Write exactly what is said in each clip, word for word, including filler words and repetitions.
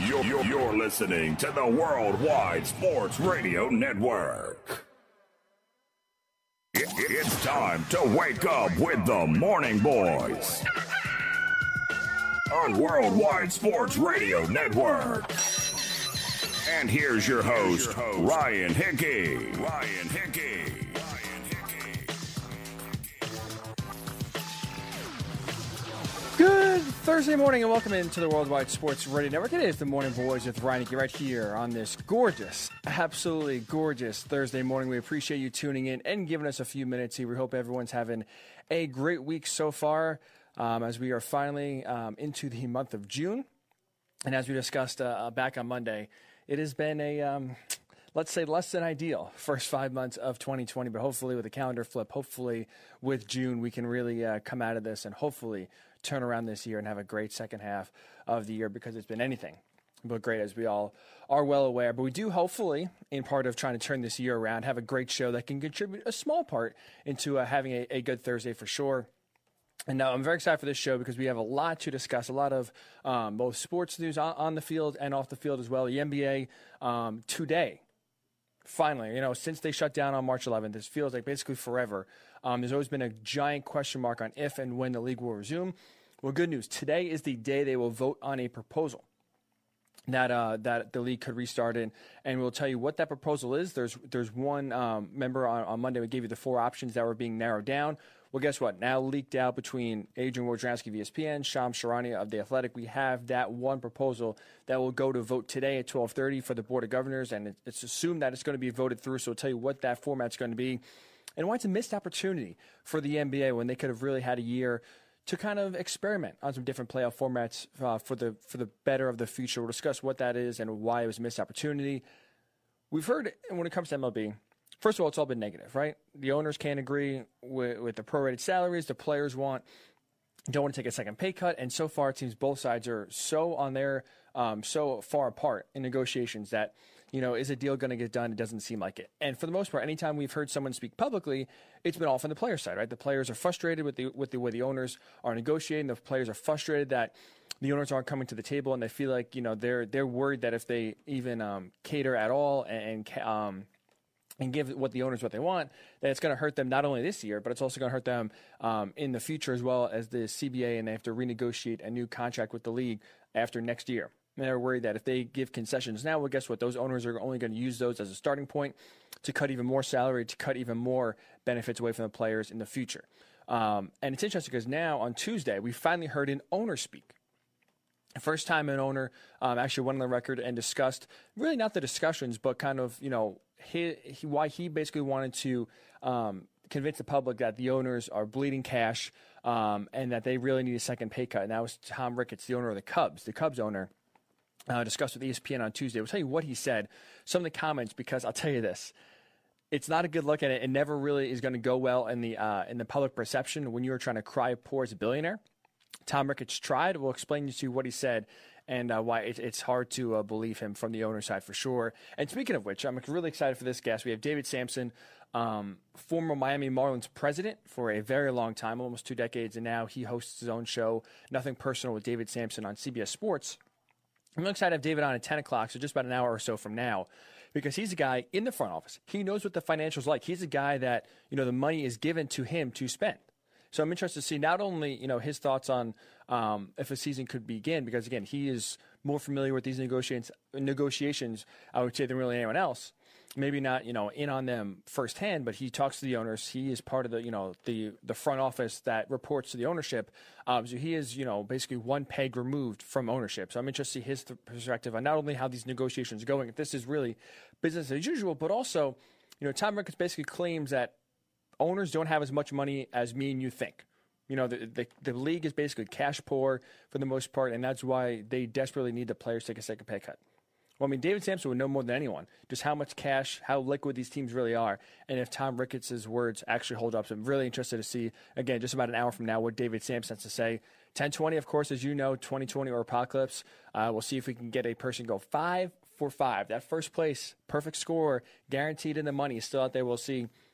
You're, you're, you're listening to the Worldwide Sports Radio Network. It, it, it's time to wake up with the Morning Boys on Worldwide Sports Radio Network. And here's your host, Ryan Hickey. Ryan Hickey. Good Thursday morning and welcome into the Worldwide Sports Radio Network. It is the Morning Boys with Ryan Hickey right here on this gorgeous, absolutely gorgeous Thursday morning. We appreciate you tuning in and giving us a few minutes here. We hope everyone's having a great week so far um, as we are finally um, into the month of June. And as we discussed uh, back on Monday, it has been a, um, let's say, less than ideal first five months of twenty twenty. But hopefully with a calendar flip, hopefully with June, we can really uh, come out of this and hopefully turn around this year and have a great second half of the year, because it's been anything but great, as we all are well aware. But we do hopefully, in part of trying to turn this year around, have a great show that can contribute a small part into uh, having a, a good Thursday for sure. And now I'm very excited for this show because we have a lot to discuss, a lot of um, both sports news on, on the field and off the field as well. The N B A um, today, finally, you know, since they shut down on March eleventh, this feels like basically forever. Um, there's always been a giant question mark on if and when the league will resume. Well, good news. Today is the day they will vote on a proposal that uh, that the league could restart in, and we'll tell you what that proposal is. There's there's one um, member on, on Monday. We gave you the four options that were being narrowed down. Well, guess what? Now leaked out between Adrian Wojnarowski of E S P N, Shams Charania of The Athletic, we have that one proposal that will go to vote today at twelve thirty for the Board of Governors, and it's assumed that it's going to be voted through, so we'll tell you what that format's going to be and why it's a missed opportunity for the N B A when they could have really had a year to kind of experiment on some different playoff formats uh, for the for the better of the future. We'll discuss what that is and why it was a missed opportunity. We've heard when it comes to M L B, first of all, it's all been negative, right? The owners can't agree with, with the prorated salaries. The players want don't want to take a second pay cut, and so far it seems both sides are so on their um, so far apart in negotiations that, you know, is a deal going to get done? It doesn't seem like it. And for the most part, anytime we've heard someone speak publicly, it's been all from the player side, right? The players are frustrated with the with the way the owners are negotiating. The players are frustrated that the owners aren't coming to the table, and they feel like, you know, they're they're worried that if they even um, cater at all and um, and give what the owners what they want, that it's going to hurt them not only this year, but it's also going to hurt them um, in the future as well as the C B A, and they have to renegotiate a new contract with the league after next year. And they're worried that if they give concessions now, well, guess what? Those owners are only going to use those as a starting point to cut even more salary, to cut even more benefits away from the players in the future. Um, and it's interesting because now on Tuesday, we finally heard an owner speak. First time an owner um, actually went on the record and discussed, really not the discussions, but kind of, you know, he, he, why he basically wanted to um, convince the public that the owners are bleeding cash um, and that they really need a second pay cut. And that was Tom Ricketts, the owner of the Cubs, the Cubs owner. Uh, discussed with E S P N on Tuesday. We'll tell you what he said, some of the comments, because I'll tell you this. It's not a good look at it. It never really is going to go well in the uh, in the public perception when you are trying to cry poor as a billionaire. Tom Ricketts tried. We'll explain to you what he said and uh, why it, it's hard to uh, believe him from the owner side for sure. And speaking of which, I'm really excited for this guest. We have David Samson, um, former Miami Marlins president for a very long time, almost two decades, and now he hosts his own show, Nothing Personal with David Samson, on C B S Sports. I'm really excited to have David on at ten o'clock, so just about an hour or so from now, because he's a guy in the front office. He knows what the financials like. He's a guy that, you know, the money is given to him to spend. So I'm interested to see not only, you know, his thoughts on um, if a season could begin, because, again, he is more familiar with these negotiations, negotiations, I would say, than really anyone else. Maybe not, you know, in on them firsthand, but he talks to the owners. He is part of the, you know, the the front office that reports to the ownership. Um, so he is, you know, basically one peg removed from ownership. So I'm interested to see his perspective on not only how these negotiations are going, if this is really business as usual, but also, you know, Tom Ricketts basically claims that owners don't have as much money as me and you think. You know, the, the the league is basically cash poor for the most part, and that's why they desperately need the players to take a second pay cut. Well, I mean, David Samson would know more than anyone just how much cash, how liquid these teams really are, and if Tom Ricketts' words actually hold up. So I'm really interested to see, again, just about an hour from now, what David Samson has to say. ten twenty, of course, as you know, twenty twenty or Apocalypse. Uh, we'll see if we can get a person go five for five. That first place, perfect score, guaranteed in the money is still out there. We'll see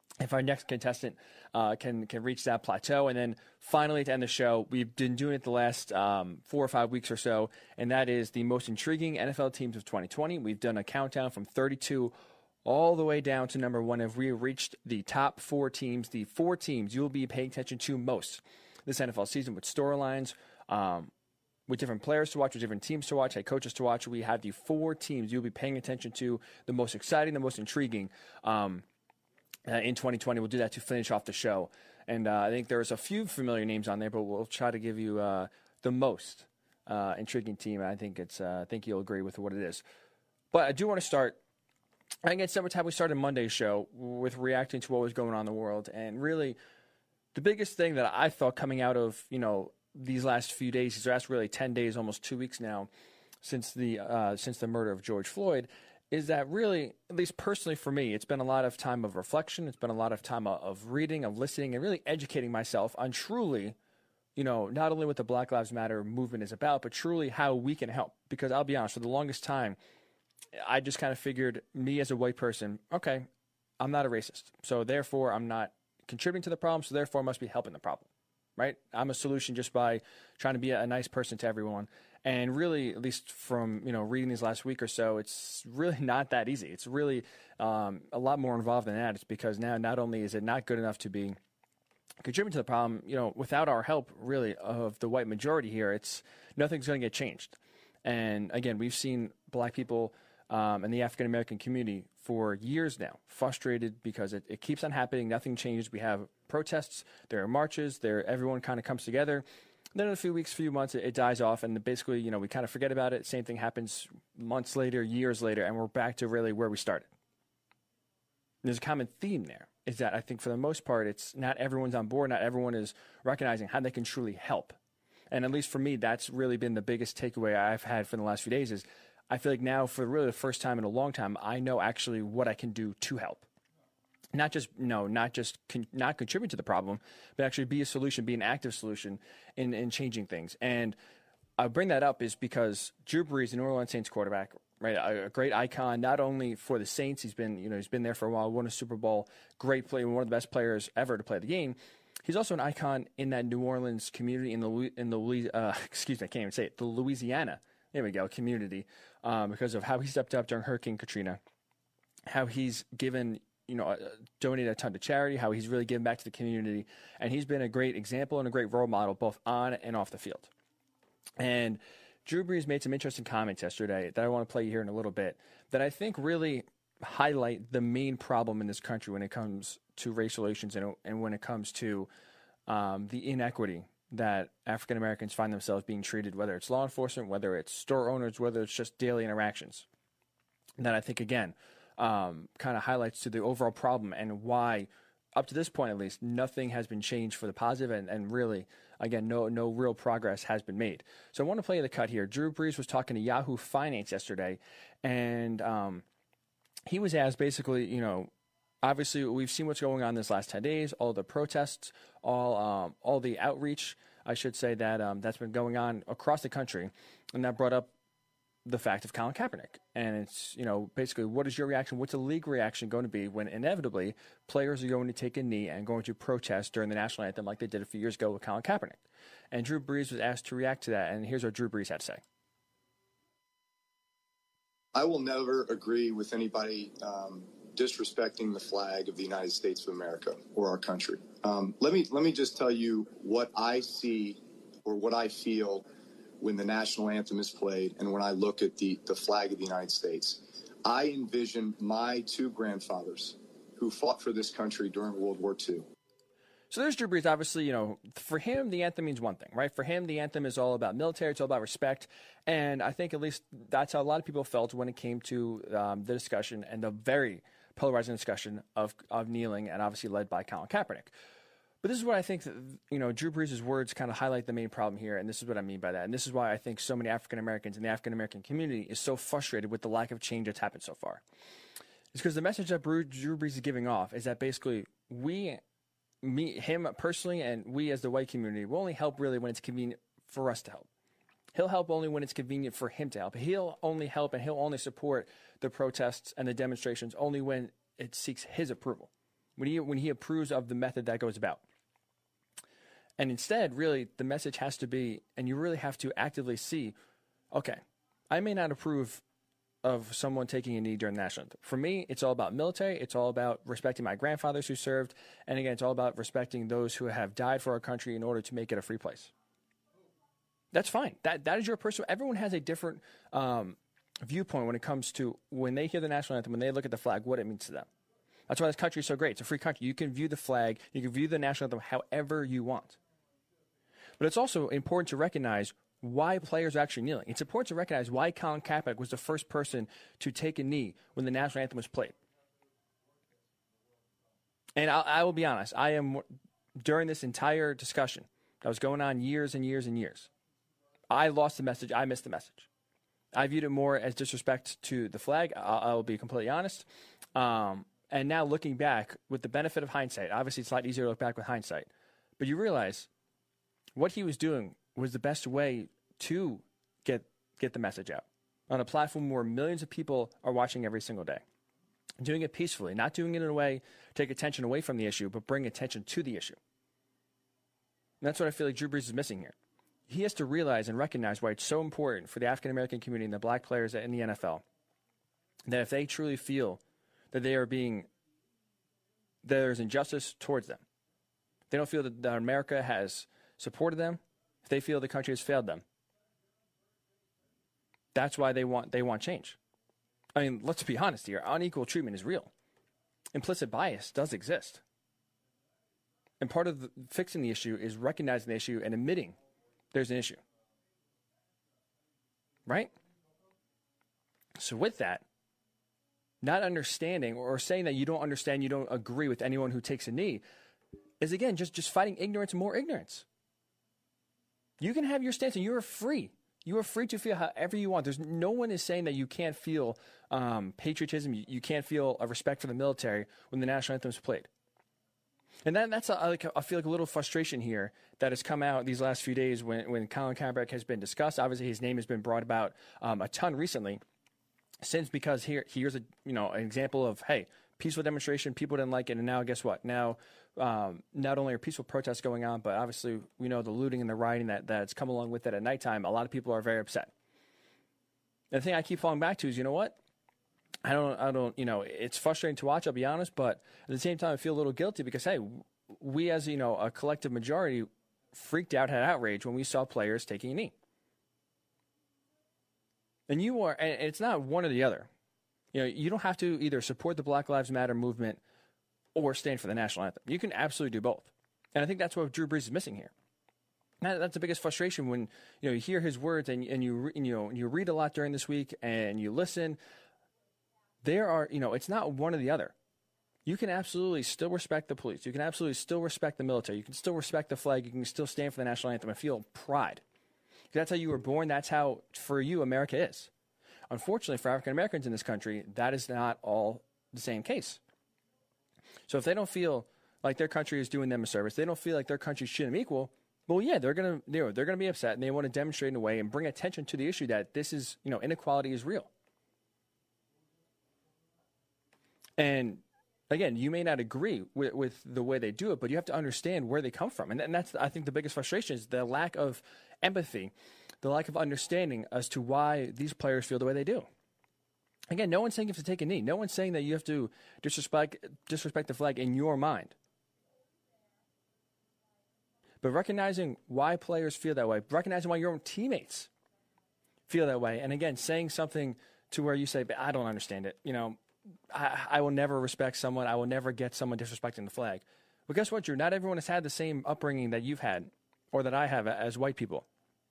if our next contestant uh, can can reach that plateau. And then finally, to end the show, we've been doing it the last um, four or five weeks or so, and that is the most intriguing N F L teams of twenty twenty. We've done a countdown from thirty-two all the way down to number one. If we reached the top four teams, the four teams you'll be paying attention to most this N F L season with storylines, um, with different players to watch, with different teams to watch, head coaches to watch. We have the four teams you'll be paying attention to, the most exciting, the most intriguing, um, Uh, in twenty twenty. We'll do that to finish off the show. And uh, I think there's a few familiar names on there, but we'll try to give you uh, the most uh, intriguing team. I think it's. Uh, I think you'll agree with what it is. But I do want to start. I think it's similar to how we started Monday's show with reacting to what was going on in the world. And really, the biggest thing that I thought coming out of you know these last few days, these last really ten days, almost two weeks now, since the uh, since the murder of George Floyd, is that really, at least personally for me, it's been a lot of time of reflection. It's been a lot of time of reading, of listening, and really educating myself on truly, you know, not only what the Black Lives Matter movement is about, but truly how we can help. Because I'll be honest, for the longest time, I just kind of figured, me as a white person, okay, I'm not a racist. So therefore, I'm not contributing to the problem, so therefore I must be helping the problem, right? I'm a solution just by trying to be a nice person to everyone. And really, at least from you know reading these last week or so, it's really not that easy. It's really um, a lot more involved than that. It's because now not only is it not good enough to be contributing to the problem, you know, without our help, really, of the white majority here, it's nothing's going to get changed. And again, we've seen black people um, and the African American community for years now frustrated because it, it keeps on happening. Nothing changes. We have protests. There are marches. There, everyone kind of comes together. Then in a few weeks, few months, it, it dies off, and basically, you know, we kind of forget about it. Same thing happens months later, years later, and we're back to really where we started. There's a common theme there, is that I think for the most part, it's not everyone's on board, not everyone is recognizing how they can truly help. And at least for me, that's really been the biggest takeaway I've had for the last few days is I feel like now, for really the first time in a long time, I know actually what I can do to help. Not just no, not just con- not contribute to the problem, but actually be a solution, be an active solution in, in changing things. And I bring that up is because Drew Brees, the New Orleans Saints quarterback, right, a, a great icon not only for the Saints, he's been you know he's been there for a while, won a Super Bowl, great player, one of the best players ever to play the game. He's also an icon in that New Orleans community in the in the uh, excuse me, I can't even say it, the Louisiana, there we go, community, um, because of how he stepped up during Hurricane Katrina, how he's given. you know, donated a ton to charity, how he's really given back to the community. And he's been a great example and a great role model, both on and off the field. And Drew Brees made some interesting comments yesterday that I want to play here in a little bit that I think really highlight the main problem in this country when it comes to racial relations and, and when it comes to um, the inequity that African Americans find themselves being treated, whether it's law enforcement, whether it's store owners, whether it's just daily interactions. And that I think, again, Um, kind of highlights to the overall problem and why, up to this point at least, nothing has been changed for the positive, and, and really, again, no no real progress has been made. So I want to play the cut here. Drew Brees was talking to Yahoo Finance yesterday, and um, he was asked basically, you know, obviously we've seen what's going on this last ten days, all the protests, all um, all the outreach, I should say, that um, that's been going on across the country, and that brought up the fact of Colin Kaepernick. And it's, you know, basically, what is your reaction? What's the league reaction going to be when inevitably players are going to take a knee and going to protest during the national anthem like they did a few years ago with Colin Kaepernick? And Drew Brees was asked to react to that. And here's what Drew Brees had to say. I will never agree with anybody um, disrespecting the flag of the United States of America or our country. Um, let me let me just tell you what I see or what I feel when the national anthem is played and when I look at the, the flag of the United States. I envision my two grandfathers who fought for this country during World War Two. So there's Drew Brees. Obviously, you know, for him, the anthem means one thing, right? For him, the anthem is all about military. It's all about respect. And I think at least that's how a lot of people felt when it came to um, the discussion and the very polarizing discussion of, of kneeling, and obviously led by Colin Kaepernick. But this is what I think, that, you know, Drew Brees' words kind of highlight the main problem here, and this is what I mean by that. And this is why I think so many African Americans in the African American community is so frustrated with the lack of change that's happened so far. It's because the message that Drew Brees is giving off is that basically we, me, him personally, and we as the white community will only help really when it's convenient for us to help. He'll help only when it's convenient for him to help. He'll only help and he'll only support the protests and the demonstrations only when it seeks his approval. when he, when he approves of the method that goes about. And instead, really, the message has to be, and you really have to actively see, okay, I may not approve of someone taking a knee during the national anthem. For me, it's all about military. It's all about respecting my grandfathers who served. And again, it's all about respecting those who have died for our country in order to make it a free place. That's fine. That That is your personal. Everyone has a different um, viewpoint when it comes to when they hear the national anthem, when they look at the flag, what it means to them. That's why this country is so great. It's a free country. You can view the flag, you can view the national anthem however you want. But it's also important to recognize why players are actually kneeling. It's important to recognize why Colin Kaepernick was the first person to take a knee when the national anthem was played. And I, I will be honest, I am, during this entire discussion that was going on years and years and years, I lost the message. I missed the message. I viewed it more as disrespect to the flag. I'll, I'll be completely honest. Um, and now looking back with the benefit of hindsight, obviously it's a lot easier to look back with hindsight, but you realize what he was doing was the best way to get get the message out on a platform where millions of people are watching every single day. Doing it peacefully, not doing it in a way to take attention away from the issue, but bring attention to the issue. And that's what I feel like Drew Brees is missing here. He has to realize and recognize why it's so important for the African-American community and the black players in the N F L that if they truly feel that they are being, there's injustice towards them, they don't feel that, that America has supported them, if they feel the country has failed them, that's why they want they want change. I mean, let's be honest here. Unequal treatment is real. Implicit bias does exist. And part of the, fixing the issue is recognizing the issue and admitting there's an issue. Right? So with that, not understanding or saying that you don't understand, you don't agree with anyone who takes a knee is, again, just, just fighting ignorance and more ignorance. You can have your stance and you are free. You are free to feel however you want. There's no one is saying that you can't feel um, patriotism. You, you can't feel a respect for the military when the national anthem is played. And that, that's, a, like, I feel like a little frustration here that has come out these last few days when, when Colin Kaepernick has been discussed. Obviously, his name has been brought about um, a ton recently, since because here here's a you know an example of, hey, peaceful demonstration, people didn't like it, and now guess what? Now um, not only are peaceful protests going on, but obviously we know the looting and the rioting that that's come along with it at nighttime. A lot of people are very upset. And the thing I keep falling back to is, you know what? I don't, I don't, you know, it's frustrating to watch, I'll be honest, but at the same time, I feel a little guilty because, hey, we as, you know, a collective majority freaked out, had outrage when we saw players taking a knee. And you are, and it's not one or the other. You know, you don't have to either support the Black Lives Matter movement or stand for the national anthem. You can absolutely do both. And I think that's what Drew Brees is missing here. Now, that's the biggest frustration when, you know, you hear his words and, and you, and, you know, you read a lot during this week and you listen. There are, you know, it's not one or the other. You can absolutely still respect the police. You can absolutely still respect the military. You can still respect the flag. You can still stand for the national anthem and feel pride. That's how you were born. That's how, for you, America is. Unfortunately, for African Americans in this country, that is not all the same case. So if they don't feel like their country is doing them a service, they don't feel like their country should be equal, well, yeah, they're gonna, you know, they're gonna be upset, and they want to demonstrate in a way and bring attention to the issue that this is, you know, inequality is real. And again, you may not agree with, with the way they do it, but you have to understand where they come from. And, and that's, I think, the biggest frustration is the lack of empathy, the lack of understanding as to why these players feel the way they do. Again, no one's saying you have to take a knee. No one's saying that you have to disrespect, disrespect the flag in your mind. But recognizing why players feel that way, recognizing why your own teammates feel that way, and again, saying something to where you say, but I don't understand it. You know, I, I will never respect someone. I will never get someone disrespecting the flag. But guess what, Drew? Not everyone has had the same upbringing that you've had or that I have as white people.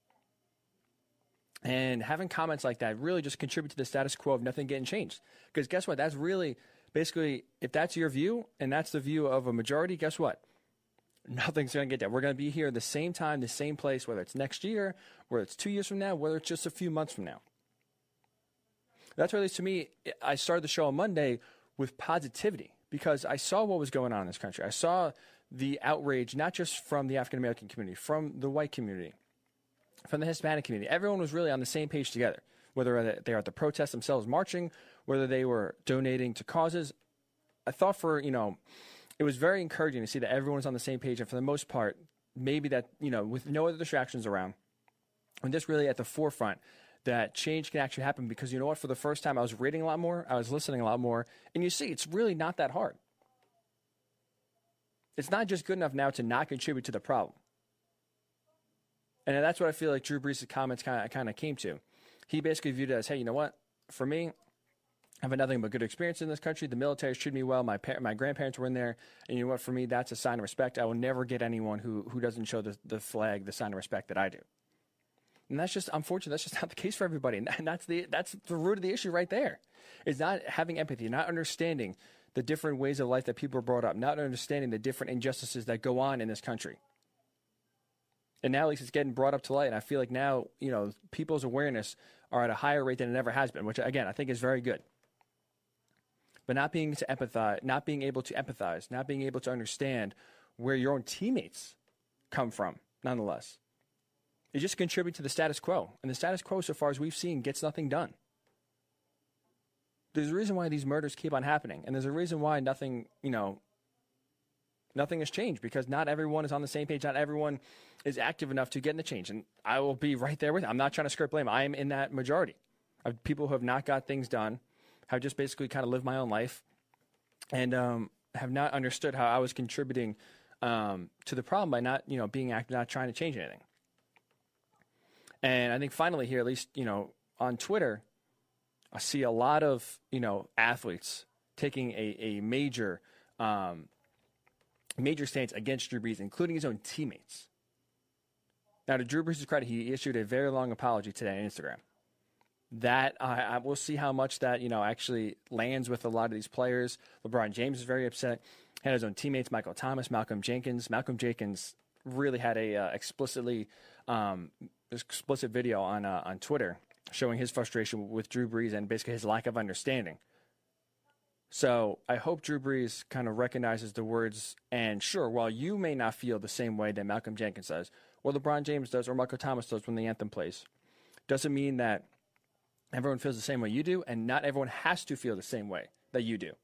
And having comments like that really just contribute to the status quo of nothing getting changed. Because guess what? That's really, basically, if that's your view and that's the view of a majority, guess what? Nothing's going to get done. We're going to be here the same time, the same place, whether it's next year, whether it's two years from now, whether it's just a few months from now. That's why, at least to me, I started the show on Monday with positivity because I saw what was going on in this country. I saw the outrage, not just from the African-American community, from the white community, from the Hispanic community. Everyone was really on the same page together, whether they are at the protests themselves marching, whether they were donating to causes. I thought for, you know, it was very encouraging to see that everyone was on the same page. And for the most part, maybe that, you know, with no other distractions around, and just really at the forefront, that change can actually happen. Because you know what? For the first time, I was reading a lot more. I was listening a lot more. And you see, it's really not that hard. It's not just good enough now to not contribute to the problem. And that's what I feel like Drew Brees' comments kind of kind of came to. He basically viewed it as, hey, you know what? For me, I've had nothing but good experience in this country. The military treated me well. My par- my grandparents were in there. And you know what? For me, that's a sign of respect. I will never get anyone who, who doesn't show the, the flag the sign of respect that I do. And that's just, unfortunately, that's just not the case for everybody. And that's the that's the root of the issue right there. Is not having empathy, not understanding the different ways of life that people are brought up, not understanding the different injustices that go on in this country. And now at least it's getting brought up to light. And I feel like now, you know, people's awareness are at a higher rate than it ever has been, which, again, I think is very good. But not being to empathize, not being able to empathize, not being able to understand where your own teammates come from, nonetheless. It just contributes to the status quo. And the status quo, so far as we've seen, gets nothing done. There's a reason why these murders keep on happening. And there's a reason why nothing, you know, nothing has changed. Because not everyone is on the same page. Not everyone is active enough to get in the change. And I will be right there with you. I'm not trying to skirt blame. I am in that majority of people who have not got things done, have just basically kind of lived my own life, and um, have not understood how I was contributing um, to the problem by not, you know, being active, not trying to change anything. And I think finally here, at least, you know, on Twitter, I see a lot of, you know, athletes taking a, a major, um, major stance against Drew Brees, including his own teammates. Now, to Drew Brees' credit, he issued a very long apology today on Instagram. That uh, I will see how much that, you know, actually lands with a lot of these players. LeBron James is very upset. Had his own teammates, Michael Thomas, Malcolm Jenkins. Malcolm Jenkins really had a uh, explicitly um, explicit video on uh, on Twitter showing his frustration with Drew Brees and basically his lack of understanding. So I hope Drew Brees kind of recognizes the words. And sure, while you may not feel the same way that Malcolm Jenkins does, or LeBron James does, or Michael Thomas does when the anthem plays, doesn't mean that everyone feels the same way you do, and not everyone has to feel the same way that you do.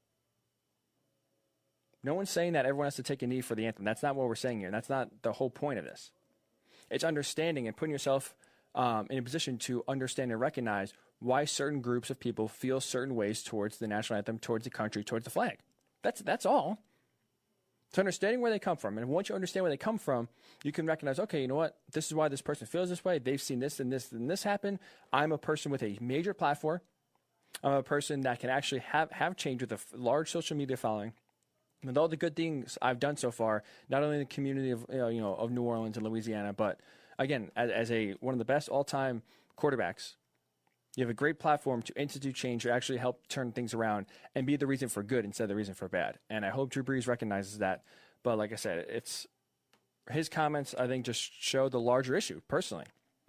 No one's saying that everyone has to take a knee for the anthem. That's not what we're saying here. That's not the whole point of this. It's understanding and putting yourself um, in a position to understand and recognize why certain groups of people feel certain ways towards the national anthem, towards the country, towards the flag. That's that's all. It's understanding where they come from. And once you understand where they come from, you can recognize, okay, you know what? This is why this person feels this way. They've seen this and this and this happen. I'm a person with a major platform. I'm a person that can actually have, have change with a large social media following. With all the good things I've done so far, not only in the community of, you know, you know, of New Orleans and Louisiana, but again, as, as a one of the best all-time quarterbacks, you have a great platform to institute change, to actually help turn things around and be the reason for good instead of the reason for bad. And I hope Drew Brees recognizes that. But like I said, it's his comments, I think, just show the larger issue, personally.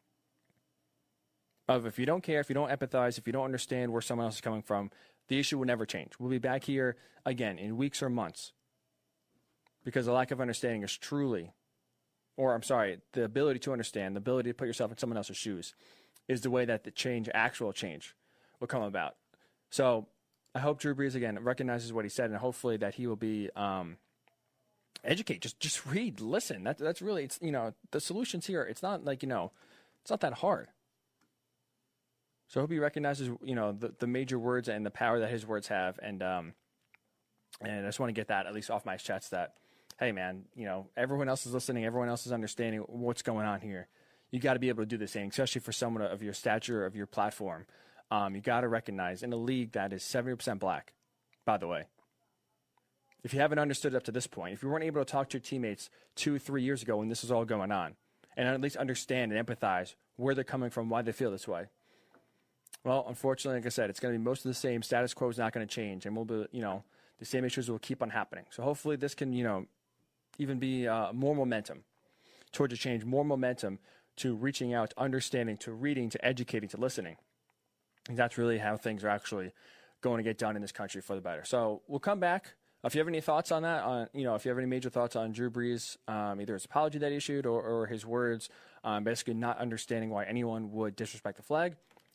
Of if you don't care, if you don't empathize, if you don't understand where someone else is coming from, the issue will never change. We'll be back here again in weeks or months. Because the lack of understanding is truly, or I'm sorry, the ability to understand, the ability to put yourself in someone else's shoes, is the way that the change, actual change, will come about. So I hope Drew Brees, again, recognizes what he said, and hopefully that he will be um, educate. Just just read, listen. That, that's really, it's, you know, the solutions here, it's not like, you know, it's not that hard. So I hope he recognizes, you know, the, the major words and the power that his words have. And um, and I just want to get that at least off my chest that, hey, man, you know, everyone else is listening. Everyone else is understanding what's going on here. You got to be able to do the same, especially for someone of your stature, of your platform. Um, you got to recognize in a league that is seventy percent black, by the way. If you haven't understood up to this point, if you weren't able to talk to your teammates two, three years ago when this was all going on, and at least understand and empathize where they're coming from, why they feel this way, well, unfortunately, like I said, it's going to be most of the same. Status quo is not going to change, and we'll be, you know, the same issues will keep on happening. So hopefully this can, you know, even be uh, more momentum towards a change, more momentum to reaching out, to understanding, to reading, to educating, to listening. And that's really how things are actually going to get done in this country for the better. So we'll come back. If you have any thoughts on that, on you know, if you have any major thoughts on Drew Brees, um, either his apology that he issued or, or his words, um, basically not understanding why anyone would disrespect the flag,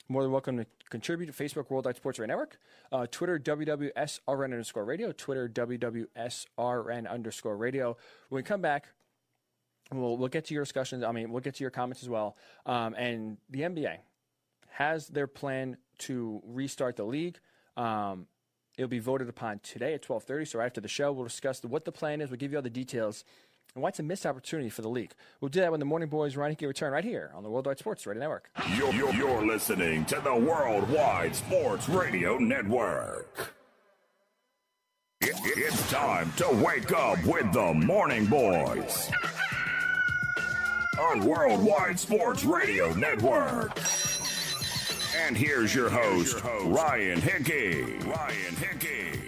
more than welcome to contribute. Facebook, Worldwide Sports Radio Network. Uh, Twitter, W W S R N underscore radio. Twitter, W W S R N underscore radio. When we come back, we'll, we'll get to your discussions. I mean, we'll get to your comments as well. Um, and the N B A has their plan to restart the league. Um, it'll be voted upon today at twelve thirty. So right after the show, we'll discuss what the plan is. We'll give you all the details and why it's a missed opportunity for the league. We'll do that when the Morning Boys Ryan Hickey return right here on the Worldwide Sports Radio Network. You're, you're, you're listening to the Worldwide Sports Radio Network. It, it's time to wake up with the Morning Boys on Worldwide Sports Radio Network. And here's your host, Ryan Hickey. Ryan Hickey.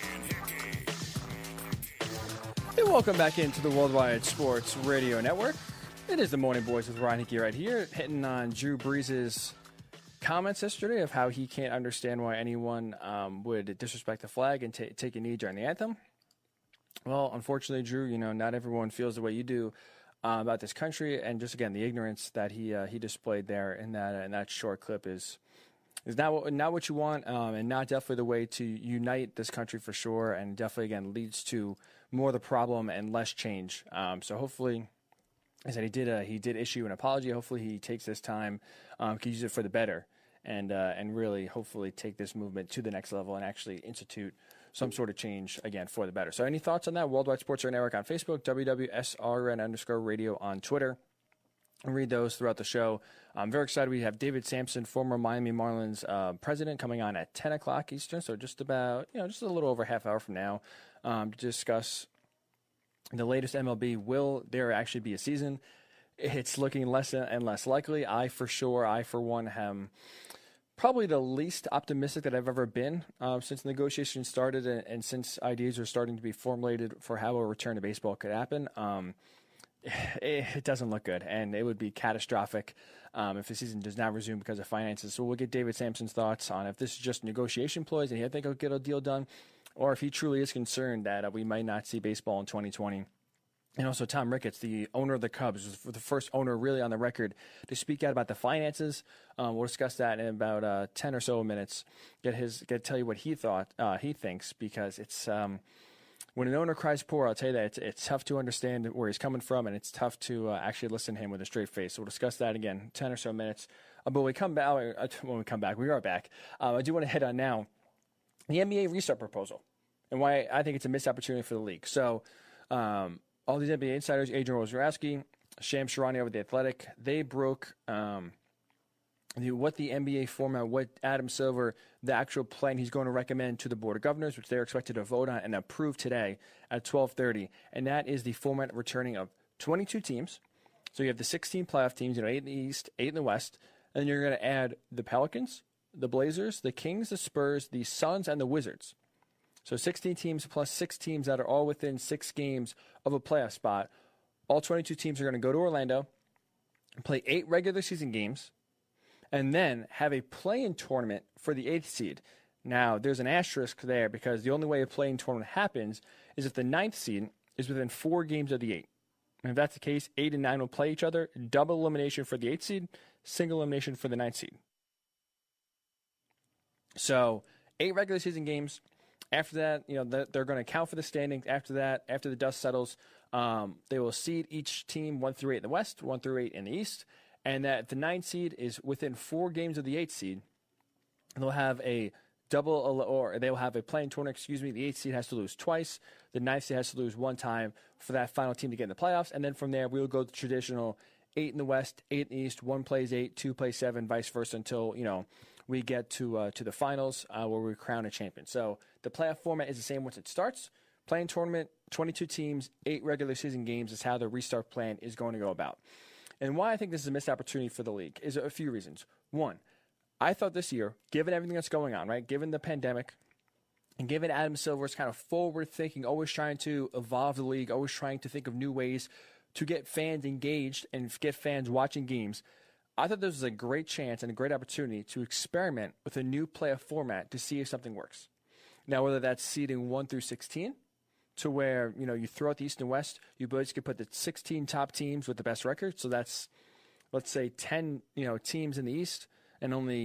Hey, welcome back into the Worldwide Sports Radio Network. It is the Morning Boys with Ryan Hickey right here, hitting on Drew Brees' comments yesterday of how he can't understand why anyone um, would disrespect the flag and t- take a knee during the anthem. Well, unfortunately, Drew, you know, not everyone feels the way you do uh, about this country, and just again, the ignorance that he uh, he displayed there in that in that short clip is is not what, not what you want, um, and not definitely the way to unite this country for sure, and definitely again leads to more of the problem and less change. Um, so hopefully, I said he did uh, he did issue an apology. Hopefully, he takes this time, um, can use it for the better, and uh, and really hopefully take this movement to the next level and actually institute some sort of change again for the better. So any thoughts on that? Worldwide Sports Radio Network on Facebook, W W S R N underscore radio on Twitter. And read those throughout the show. I'm very excited. We have David Sampson, former Miami Marlins uh, president, coming on at ten o'clock Eastern. So just about, you know, just a little over a half hour from now um, to discuss the latest M L B. Will there actually be a season? It's looking less and less likely. I, for sure, I, for one, am probably the least optimistic that I've ever been uh, since negotiations started and, and since ideas are starting to be formulated for how a return to baseball could happen. Um, it, it doesn't look good, and it would be catastrophic um, if the season does not resume because of finances. So we'll get David Sampson's thoughts on if this is just negotiation ploys and he think he'll get a deal done, or if he truly is concerned that uh, we might not see baseball in twenty twenty. And also Tom Ricketts, the owner of the Cubs, was the first owner really on the record to speak out about the finances. Um, we'll discuss that in about uh, ten or so minutes. Get his, get tell you what he thought, uh, he thinks, because it's um, when an owner cries poor, I'll tell you that it's, it's tough to understand where he's coming from, and it's tough to uh, actually listen to him with a straight face. So we'll discuss that again, ten or so minutes. Uh, but when we come back, uh, when we come back, we are back. Uh, I do want to hit on now the N B A restart proposal and why I think it's a missed opportunity for the league. So. Um, All these N B A insiders, Adrian Wojnarowski, Shams Charania over The Athletic, they broke um, the, what the N B A format, what Adam Silver, the actual plan he's going to recommend to the Board of Governors, which they're expected to vote on and approve today at twelve thirty. And that is the format returning of twenty-two teams. So you have the sixteen playoff teams, you know, eight in the East, eight in the West. And then you're going to add the Pelicans, the Blazers, the Kings, the Spurs, the Suns, and the Wizards. So sixteen teams plus six teams that are all within six games of a playoff spot. All twenty-two teams are going to go to Orlando, play eight regular season games, and then have a play-in tournament for the eighth seed. Now, there's an asterisk there because the only way a play-in tournament happens is if the ninth seed is within four games of the eight. And if that's the case, eight and nine will play each other. Double elimination for the eighth seed, single elimination for the ninth seed. So, eight regular season games. After that, you know, they're going to count for the standings. After that, after the dust settles, um, they will seed each team one through eight in the West, one through eight in the East, and that the ninth seed is within four games of the eighth seed. They'll have a double, or they will have a play-in tournament. Excuse me. The eighth seed has to lose twice. The ninth seed has to lose one time for that final team to get in the playoffs, and then from there we will go the traditional eight in the West, eight in the East. One plays eight, two plays seven, vice versa until you know. we get to uh, to the finals uh, where we crown a champion. So the playoff format is the same once it starts. Play-in tournament, twenty-two teams, eight regular season games is how the restart plan is going to go about. And why I think this is a missed opportunity for the league is a few reasons. One, I thought this year, given everything that's going on, right, given the pandemic, and given Adam Silver's kind of forward-thinking, always trying to evolve the league, always trying to think of new ways to get fans engaged and get fans watching games, I thought this was a great chance and a great opportunity to experiment with a new playoff format to see if something works. Now, whether that's seeding one through sixteen, to where, you know, you throw out the East and West, you basically put the sixteen top teams with the best record. So that's, let's say, ten, you know, teams in the East and only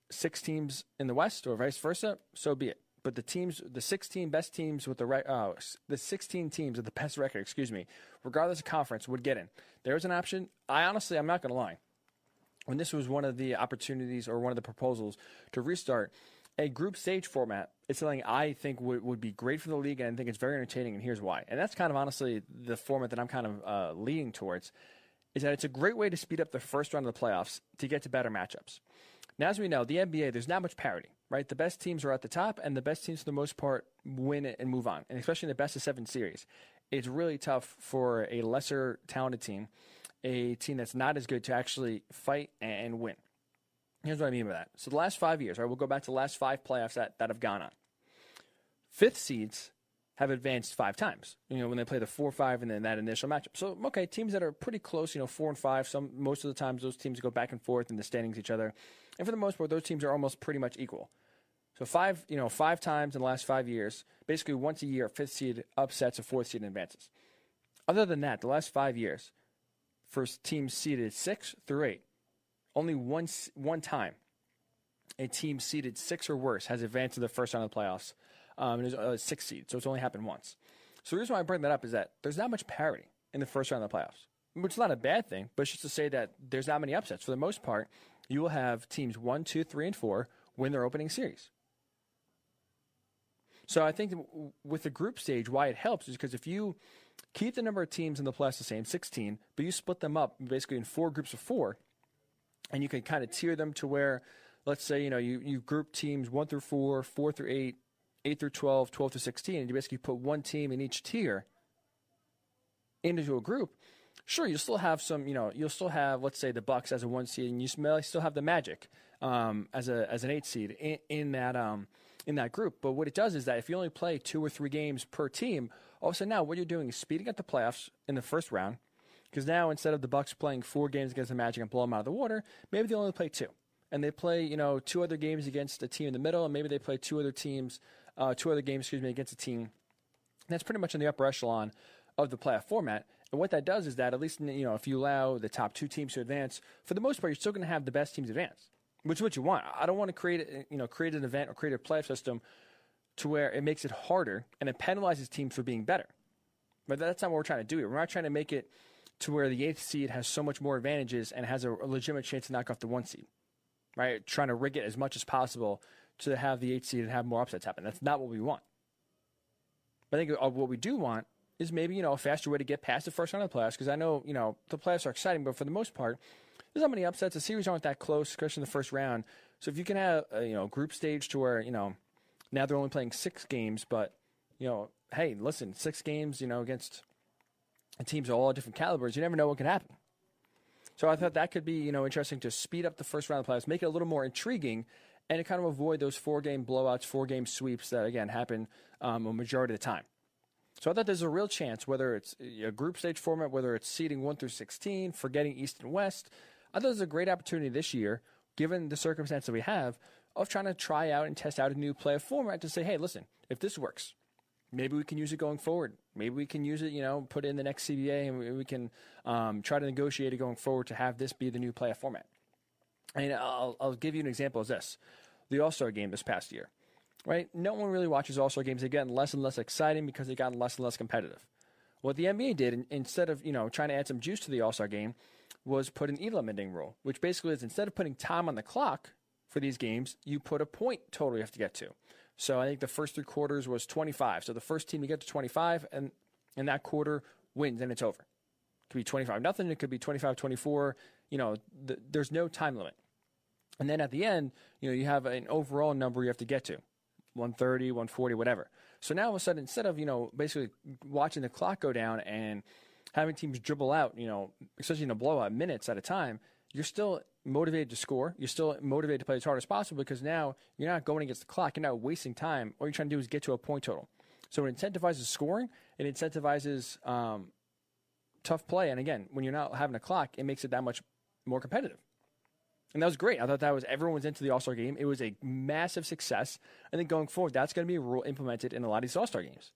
six teams in the West or vice versa, so be it. But the teams, the sixteen best teams with the re- uh, the sixteen teams with the best record, excuse me, regardless of conference, would get in. There's an option. I honestly, I'm not going to lie. When this was one of the opportunities or one of the proposals to restart a group stage format, it's something I think would, would be great for the league, and I think it's very entertaining, and here's why. And that's kind of honestly the format that I'm kind of uh, leaning towards, is that it's a great way to speed up the first round of the playoffs to get to better matchups. Now, as we know, the N B A, there's not much parity, right? The best teams are at the top, and the best teams, for the most part, win it and move on, and especially in the best of seven series. It's really tough for a lesser talented team, a team that's not as good, to actually fight and win. Here's what I mean by that. So the last five years, right, we'll go back to the last five playoffs that, that have gone on. Fifth seeds have advanced five times, you know, when they play the four five and then that initial matchup. So, okay, teams that are pretty close, you know, four and five, some most of the times those teams go back and forth in the standings each other. And for the most part, those teams are almost pretty much equal. So five, you know, five times in the last five years, basically once a year, a fifth seed upsets a fourth seed and advances. Other than that, the last five years, for teams seeded six through eight, only one, one time a team seeded six or worse has advanced to the first round of the playoffs. Um, and it was a six seed, so it's only happened once. So the reason why I bring that up is that there's not much parity in the first round of the playoffs, which is not a bad thing, but it's just to say that there's not many upsets. For the most part, you will have teams one, two, three, and four win their opening series. So I think with the group stage, why it helps is because if you keep the number of teams in the playoffs the same, sixteen, but you split them up basically in four groups of four, and you can kind of tier them to where, let's say, you know, you, you group teams one through four, four through eight, eight through twelve, twelve through sixteen, and you basically put one team in each tier into a group. Sure, you'll still have some, you know, you'll still have, let's say, the Bucks as a one seed, and you still have the Magic um, as a as an eight seed in, in that um, in that group. But what it does is that if you only play two or three games per team, all of a sudden now what you're doing is speeding up the playoffs in the first round, because now instead of the Bucks playing four games against the Magic and blow them out of the water, maybe they only play two, and they play, you know, two other games against a team in the middle, and maybe they play two other teams. Uh, two other games, excuse me, against a team that's pretty much in the upper echelon of the playoff format. And what that does is that, at least, you know, if you allow the top two teams to advance, for the most part, you're still going to have the best teams advance, which is what you want. I don't want to create, you know, create an event or create a playoff system to where it makes it harder and it penalizes teams for being better. But that's not what we're trying to do here. We're not trying to make it to where the eighth seed has so much more advantages and has a, a legitimate chance to knock off the one seed, right? Trying to rig it as much as possible to have the eight seed and have more upsets happen. That's not what we want. But I think what we do want is maybe, you know, a faster way to get past the first round of the playoffs, because I know, you know, the playoffs are exciting, but for the most part, there's not many upsets. The series aren't that close, especially in the first round. So if you can have a, you know, group stage to where, you know, now they're only playing six games, but, you know, hey, listen, six games, you know, against teams of all different calibers, you never know what can happen. So I thought that could be, you know, interesting to speed up the first round of the playoffs, make it a little more intriguing, and to kind of avoid those four-game blowouts, four-game sweeps that, again, happen um, a majority of the time. So I thought there's a real chance, whether it's a group stage format, whether it's seeding one through sixteen, forgetting East and West, I thought there's a great opportunity this year, given the circumstance that we have, of trying to try out and test out a new playoff format to say, hey, listen, if this works, maybe we can use it going forward. Maybe we can use it, you know, put it in the next C B A, and we, we can um, try to negotiate it going forward to have this be the new playoff format. And I'll, I'll give you an example of this. The All-Star game this past year, right? No one really watches All-Star games. They've gotten less and less exciting because they've gotten less and less competitive. What the N B A did, instead of, you know, trying to add some juice to the All-Star game, was put an Elam ending rule, which basically is instead of putting time on the clock for these games, you put a point total you have to get to. So I think the first three quarters was twenty-five. So the first team to get to twenty-five, and, and that quarter wins, and it's over. It could be twenty-five nothing. It could be twenty-five twenty-four. You know, the, there's no time limit. And then at the end, you know, you have an overall number you have to get to, one thirty, one forty, whatever. So now all of a sudden, instead of, you know, basically watching the clock go down and having teams dribble out, you know, especially in a blowout, minutes at a time, you're still motivated to score. You're still motivated to play as hard as possible, because now you're not going against the clock. You're not wasting time. All you're trying to do is get to a point total. So it incentivizes scoring. It incentivizes um, tough play. And again, when you're not having a clock, it makes it that much more competitive. And that was great. I thought that was, everyone was into the All-Star game. It was a massive success. I think going forward, that's going to be a rule implemented in a lot of these All-Star games.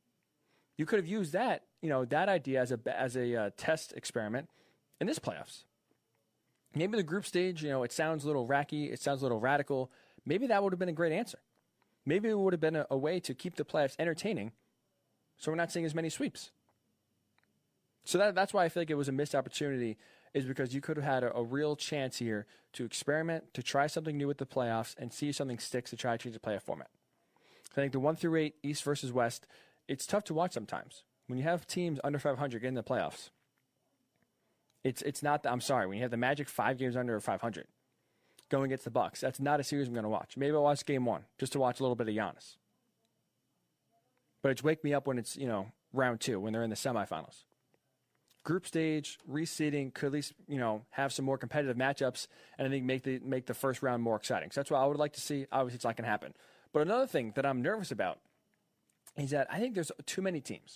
You could have used that, you know, that idea as a as a uh, test experiment in this playoffs. maybe the group stage, you know, it sounds a little racky, it sounds a little radical. Maybe that would have been a great answer. Maybe it would have been a, a way to keep the playoffs entertaining so we're not seeing as many sweeps. So that, that's why I feel like it was a missed opportunity, is because you could have had a, a real chance here to experiment, to try something new with the playoffs, and see if something sticks to try to change the playoff format. I think the one through eight, East versus West, it's tough to watch sometimes. When you have teams under five hundred getting the playoffs, it's it's not, the, I'm sorry, when you have the Magic five games under five hundred going against the Bucks, that's not a series I'm going to watch. Maybe I'll watch game one just to watch a little bit of Giannis. But it's wake me up when it's, you know, round two, when they're in the semifinals. Group stage, reseeding could at least, you know, have some more competitive matchups and I think make the make the first round more exciting. So that's what I would like to see. Obviously, it's not going to happen. But another thing that I'm nervous about is that I think there's too many teams.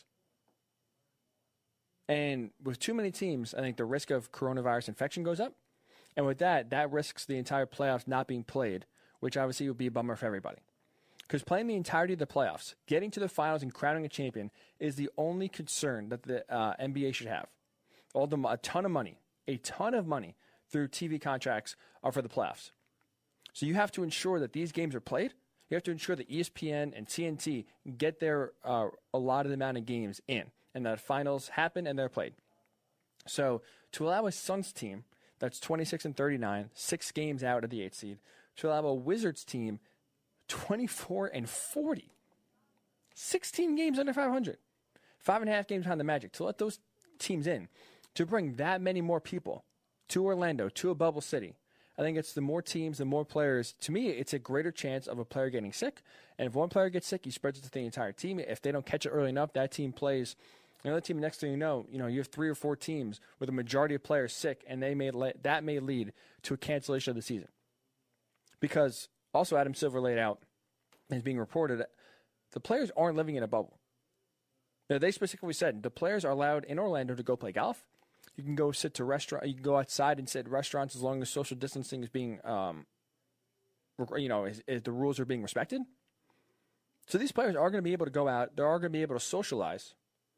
And with too many teams, I think the risk of coronavirus infection goes up. And with that, that risks the entire playoffs not being played, which obviously would be a bummer for everybody. Because playing the entirety of the playoffs, getting to the finals and crowning a champion is the only concern that the uh, N B A should have. All the, a ton of money, a ton of money through T V contracts are for the playoffs. So you have to ensure that these games are played. You have to ensure that E S P N and T N T get their uh, allotted amount of games in, and that finals happen and they're played. So to allow a Suns team that's twenty-six and thirty-nine, six games out of the eighth seed, to allow a Wizards team twenty-four and forty, sixteen games under five hundred, five and a half games behind the Magic, to let those teams in, to bring that many more people to Orlando, to a bubble city. I think it's the more teams, the more players. To me, it's a greater chance of a player getting sick. And if one player gets sick, he spreads it to the entire team. If they don't catch it early enough, that team plays another team. Next thing you know, you know, you have three or four teams with a majority of players sick, and they may le- that may lead to a cancellation of the season. Because also Adam Silver laid out, and is being reported, the players aren't living in a bubble. Now, they specifically said the players are allowed in Orlando to go play golf. You can go sit to restaurant. You can go outside and sit at restaurants as long as social distancing is being, um, you know, is, is the rules are being respected. So these players are going to be able to go out. They are going to be able to socialize.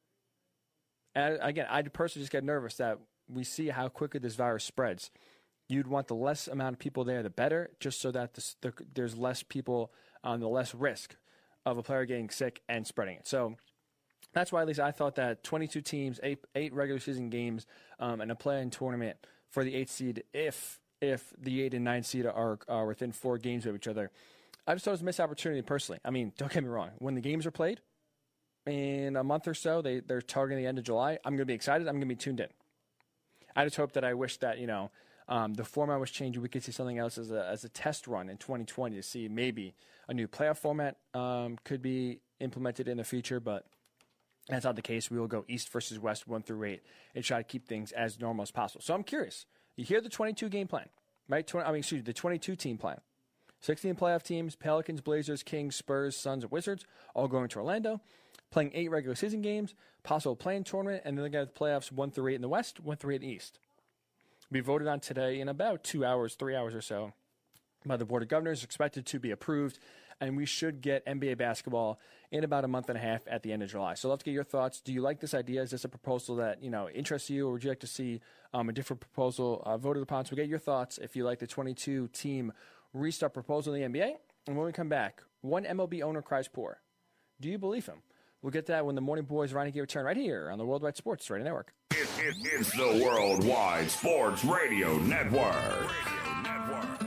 And again, I personally just get nervous that we see how quickly this virus spreads. You'd want the less amount of people there, the better, just so that the, the, there's less people, um, the less risk of a player getting sick and spreading it. So that's why, at least I thought that twenty-two teams, eight, eight regular season games, um, and a play-in tournament for the eighth seed, if if the eight and nine seed are, are within four games of each other, I just thought it was a missed opportunity personally. I mean, don't get me wrong. When the games are played in a month or so, they, they're targeting the end of July, I'm going to be excited. I'm going to be tuned in. I just hope that I wish that, you know, um, the format was changed. We could see something else as a, as a test run in twenty twenty to see maybe a new playoff format um, could be implemented in the future, but that's not the case. We will go East versus West, one through eight, and try to keep things as normal as possible. So I'm curious. You hear the twenty-two game plan, right? twenty, I mean, excuse me, the twenty-two team plan. sixteen playoff teams: Pelicans, Blazers, Kings, Spurs, Suns, and Wizards, all going to Orlando, playing eight regular season games, possible play-in tournament, and then they got the playoffs one through eight in the West, one through eight in the East. Be voted on today in about two hours, three hours or so, by the Board of Governors, expected to be approved, and we should get N B A basketball in about a month and a half at the end of July. So I'd love to get your thoughts. Do you like this idea? Is this a proposal that, you know, interests you, or would you like to see um, a different proposal uh, voted upon? So we get your thoughts if you like the twenty-two team restart proposal in the N B A. And when we come back, one M L B owner cries poor. Do you believe him? We'll get to that when the Morning Boys Ryan Hickey return right here on the Worldwide Sports Radio Network. It, it, it's the Worldwide Sports Radio Network. Radio Network.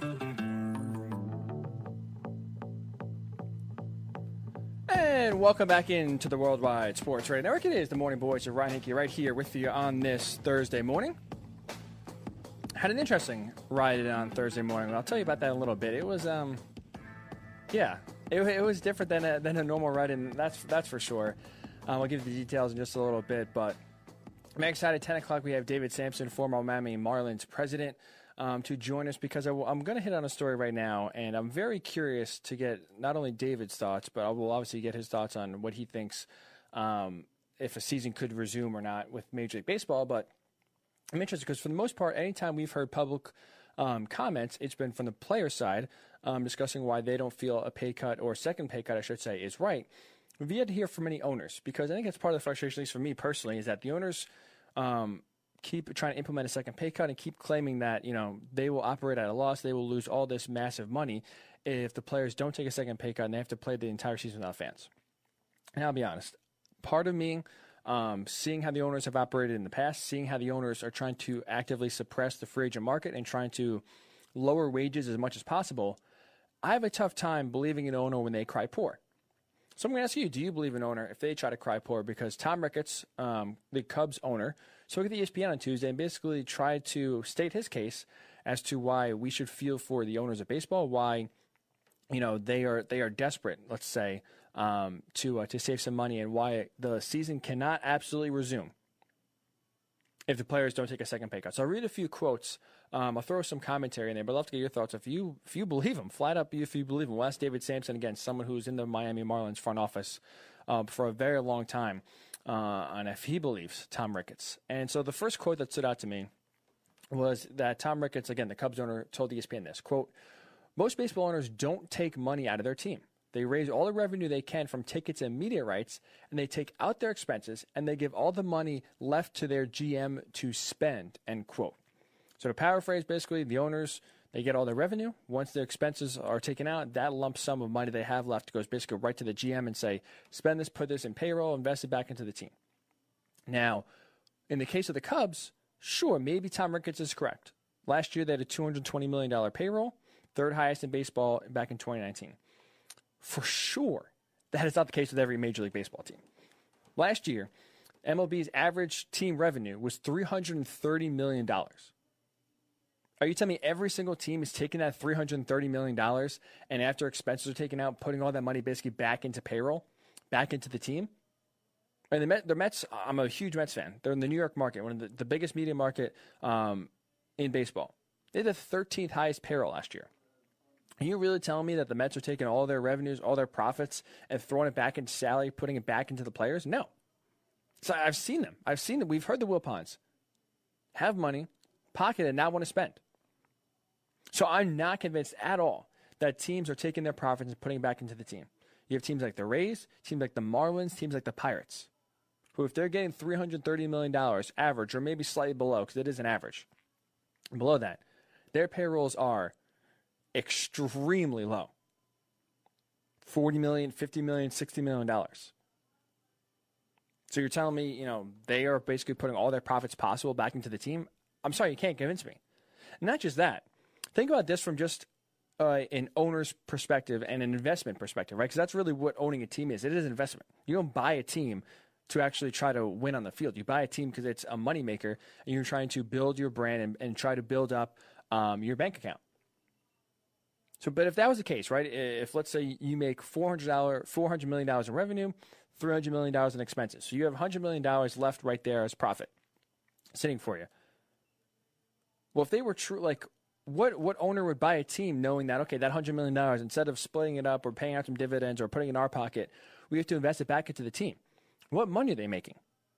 And welcome back into the Worldwide Sports Radio Network. It is the Morning Boys of Ryan Hickey right here with you on this Thursday morning. Had an interesting ride on Thursday morning. I'll tell you about that in a little bit. It was, um, yeah, it, it was different than a, than a normal ride, and that's that's for sure. Um, I'll give you the details in just a little bit, but I'm excited. ten o'clock, we have David Sampson, former Miami Marlins president, um, to join us because I will, I'm going to hit on a story right now, and I'm very curious to get not only David's thoughts, but I will obviously get his thoughts on what he thinks um, if a season could resume or not with Major League Baseball. But I'm interested because for the most part, anytime we've heard public um, comments, it's been from the player side um, discussing why they don't feel a pay cut, or second pay cut, I should say, is right. We've yet to hear from many owners, because I think that's part of the frustration, at least for me personally, is that the owners um, keep trying to implement a second pay cut and keep claiming that, you know, they will operate at a loss, they will lose all this massive money if the players don't take a second pay cut and they have to play the entire season without fans. And I'll be honest, part of me, um, seeing how the owners have operated in the past, seeing how the owners are trying to actively suppress the free agent market and trying to lower wages as much as possible, I have a tough time believing in an owner when they cry poor. So I'm going to ask you, do you believe in an owner if they try to cry poor? Because Tom Ricketts, um, the Cubs owner, spoke at the E S P N on Tuesday and basically tried to state his case as to why we should feel for the owners of baseball, why, you know, they are they are desperate, let's say, um, to uh, to save some money, and why the season cannot absolutely resume if the players don't take a second pay cut. So I'll read a few quotes. Um, I'll throw some commentary in there, but I'd love to get your thoughts. If you if you believe him, flat up, if you believe him. We'll ask David Sampson, again, someone who's in the Miami Marlins front office uh, for a very long time, uh, on if he believes Tom Ricketts. And so the first quote that stood out to me was that Tom Ricketts, again, the Cubs owner, told E S P N this, quote, "Most baseball owners don't take money out of their team. They raise all the revenue they can from tickets and media rights, and they take out their expenses, and they give all the money left to their G M to spend," end quote. So to paraphrase, basically, the owners, they get all their revenue. Once their expenses are taken out, that lump sum of money they have left goes basically right to the G M and say, spend this, put this in payroll, invest it back into the team. Now, in the case of the Cubs, sure, maybe Tom Ricketts is correct. Last year, they had a two hundred twenty million dollars payroll, third highest in baseball back in twenty nineteen. For sure, that is not the case with every Major League Baseball team. Last year, M L B's average team revenue was three hundred thirty million dollars. Are you telling me every single team is taking that three hundred thirty million dollars and after expenses are taken out, putting all that money basically back into payroll, back into the team? And the, Met, the Mets, I'm a huge Mets fan. They're in the New York market, one of the, the biggest media market um, in baseball. They had the thirteenth highest payroll last year. Are you really telling me that the Mets are taking all their revenues, all their profits, and throwing it back into salary, putting it back into the players? No. So I've seen them. I've seen them. We've heard the Wilpons have money, pocket it, and not want to spend. So I'm not convinced at all that teams are taking their profits and putting it back into the team. You have teams like the Rays, teams like the Marlins, teams like the Pirates, who if they're getting three hundred thirty million dollars average, or maybe slightly below, because it is an average, below that, their payrolls are extremely low. forty million dollars, fifty million dollars, sixty million dollars. So you're telling me, you know, they are basically putting all their profits possible back into the team? I'm sorry, you can't convince me. Not just that. Think about this from just uh, an owner's perspective and an investment perspective, right? Because that's really what owning a team is. It is an investment. You don't buy a team to actually try to win on the field. You buy a team because it's a moneymaker, and you're trying to build your brand and, and try to build up um, your bank account. So, but if that was the case, right? If let's say you make four hundred dollars, four hundred million dollars in revenue, three hundred million dollars in expenses, so you have one hundred million dollars left right there as profit, sitting for you. Well, if they were true, like what what owner would buy a team knowing that okay, that one hundred million dollars, instead of splitting it up or paying out some dividends or putting it in our pocket, we have to invest it back into the team? What money are they making?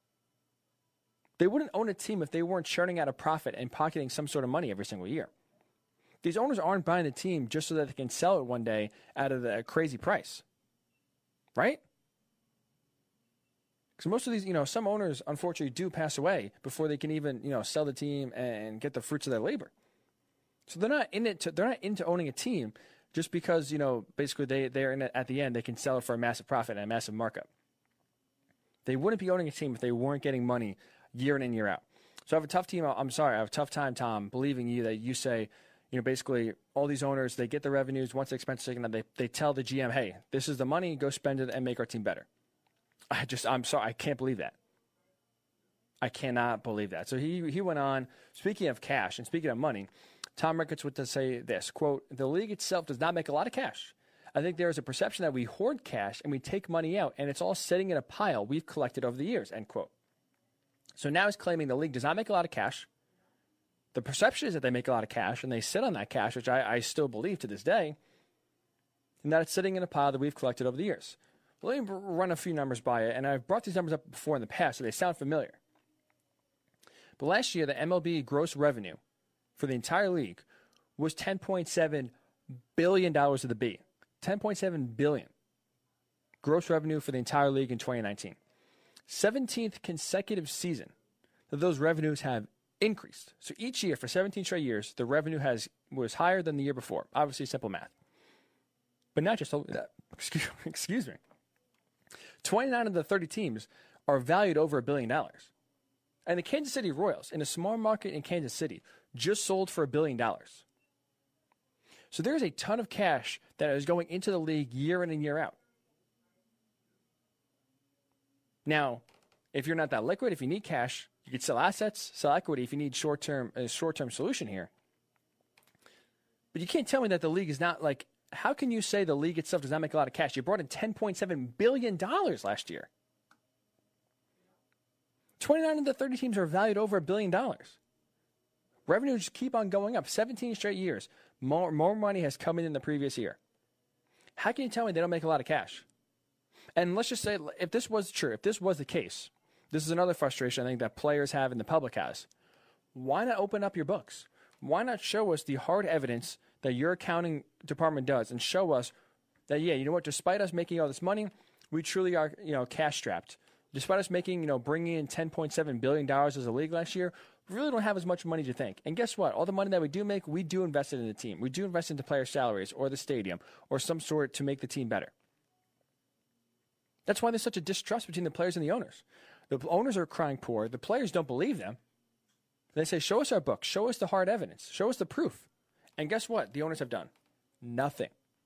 They wouldn't own a team if they weren't churning out a profit and pocketing some sort of money every single year. These owners aren't buying the team just so that they can sell it one day at a crazy price, right? Because most of these, you know, some owners, unfortunately, do pass away before they can even, you know, sell the team and get the fruits of their labor. So they're not in it. To, they're not into owning a team just because, you know, basically they they're in it at the end. They can sell it for a massive profit and a massive markup. They wouldn't be owning a team if they weren't getting money year in and year out. So I have a tough team. I'm sorry, I have a tough time, Tom, believing you that you say, you know, basically all these owners, they get the revenues. Once the expenses are taken out, they, they tell the G M, hey, this is the money, go spend it and make our team better. I just, I'm sorry, I can't believe that. I cannot believe that. So he he went on, speaking of cash and speaking of money, Tom Ricketts would say this, quote, "The league itself does not make a lot of cash. I think there is a perception that we hoard cash and we take money out and it's all sitting in a pile we've collected over the years," end quote. So now he's claiming the league does not make a lot of cash. The perception is that they make a lot of cash and they sit on that cash, which I, I still believe to this day, and that it's sitting in a pile that we've collected over the years. Let me run a few numbers by it, and I've brought these numbers up before in the past, so they sound familiar. But last year, the M L B gross revenue for the entire league was ten point seven billion dollars to the B. ten point seven billion dollars gross revenue for the entire league in twenty nineteen. seventeenth consecutive season that those revenues have increased. So each year for seventeen straight years, the revenue has was higher than the year before. Obviously, simple math. But not just that. Excuse, excuse me. twenty-nine of the thirty teams are valued over a billion dollars. And the Kansas City Royals, in a small market in Kansas City, just sold for a billion dollars. So there's a ton of cash that is going into the league year in and year out. Now, if you're not that liquid, if you need cash, you could sell assets, sell equity if you need short-term a short-term solution here. But you can't tell me that the league is not like, how can you say the league itself does not make a lot of cash? You brought in ten point seven billion dollars last year. twenty-nine of the thirty teams are valued over a billion dollars. Revenues keep on going up. seventeen straight years. More, more money has come in than the previous year. How can you tell me they don't make a lot of cash? And let's just say, if this was true, if this was the case, this is another frustration I think that players have and the public has. Why not open up your books? Why not show us the hard evidence that your accounting department does and show us that, yeah, you know what, despite us making all this money, we truly are, you know, cash strapped. Despite us making, you know, bringing in ten point seven billion dollars as a league last year, we really don't have as much money as you think. And guess what? All the money that we do make, we do invest it in the team. We do invest into player salaries or the stadium or some sort to make the team better. That's why there's such a distrust between the players and the owners. The owners are crying poor. The players don't believe them. They say, show us our books. Show us the hard evidence. Show us the proof. And guess what? The owners have done nothing.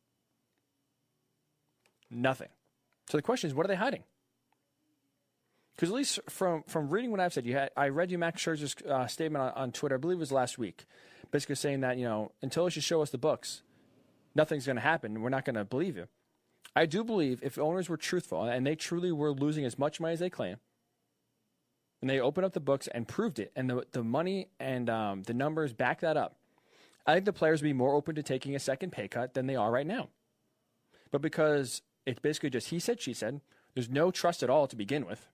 Nothing. So the question is, what are they hiding? Because at least from, from reading what I've said, you had, I read you Max Scherzer's uh, statement on, on Twitter, I believe it was last week, basically saying that, you know, until you show us the books, nothing's going to happen. We're not going to believe you. I do believe if owners were truthful and they truly were losing as much money as they claim, and they opened up the books and proved it, and the, the money and um, the numbers back that up, I think the players would be more open to taking a second pay cut than they are right now. But because it's basically just he said, she said, there's no trust at all to begin with.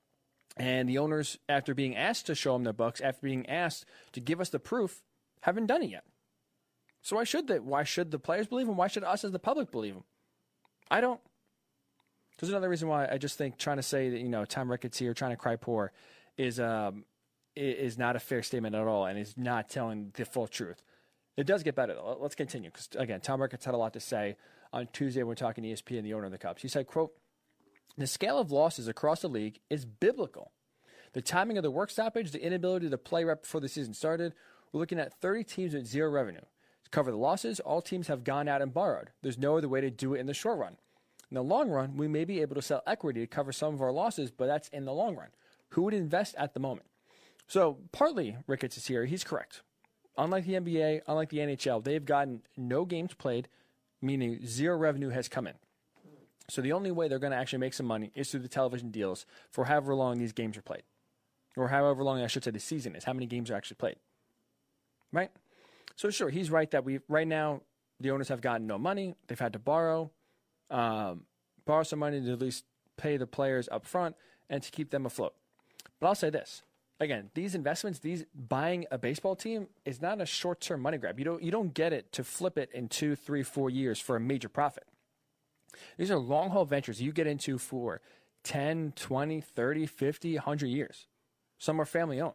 And the owners, after being asked to show them their books, after being asked to give us the proof, haven't done it yet. So why should they? Why should the players believe them? Why should us as the public believe them? I don't. There's another reason why I just think trying to say that, you know, Tom Ricketts here trying to cry poor is um is not a fair statement at all and is not telling the full truth. It does get better, though. Let's continue. Because, again, Tom Ricketts had a lot to say on Tuesday when we were talking to E S P N, the owner of the Cubs. He said, quote, the scale of losses across the league is biblical. The timing of the work stoppage, the inability to play right before the season started, we're looking at thirty teams with zero revenue. To cover the losses, all teams have gone out and borrowed. There's no other way to do it in the short run. In the long run, we may be able to sell equity to cover some of our losses, but that's in the long run. Who would invest at the moment? So partly Ricketts is here. He's correct. Unlike the N B A, unlike the N H L, they've gotten no games played, meaning zero revenue has come in. So the only way they're going to actually make some money is through the television deals for however long these games are played. Or however long, I should say, the season is, how many games are actually played. Right? So sure, he's right that we right now, the owners have gotten no money. They've had to borrow, um, borrow some money to at least pay the players up front and to keep them afloat. But I'll say this. Again, these investments, these buying a baseball team is not a short-term money grab. You don't, you don't get it to flip it in two, three, four years for a major profit. These are long-haul ventures you get into for ten, twenty, thirty, fifty, one hundred years. Some are family-owned.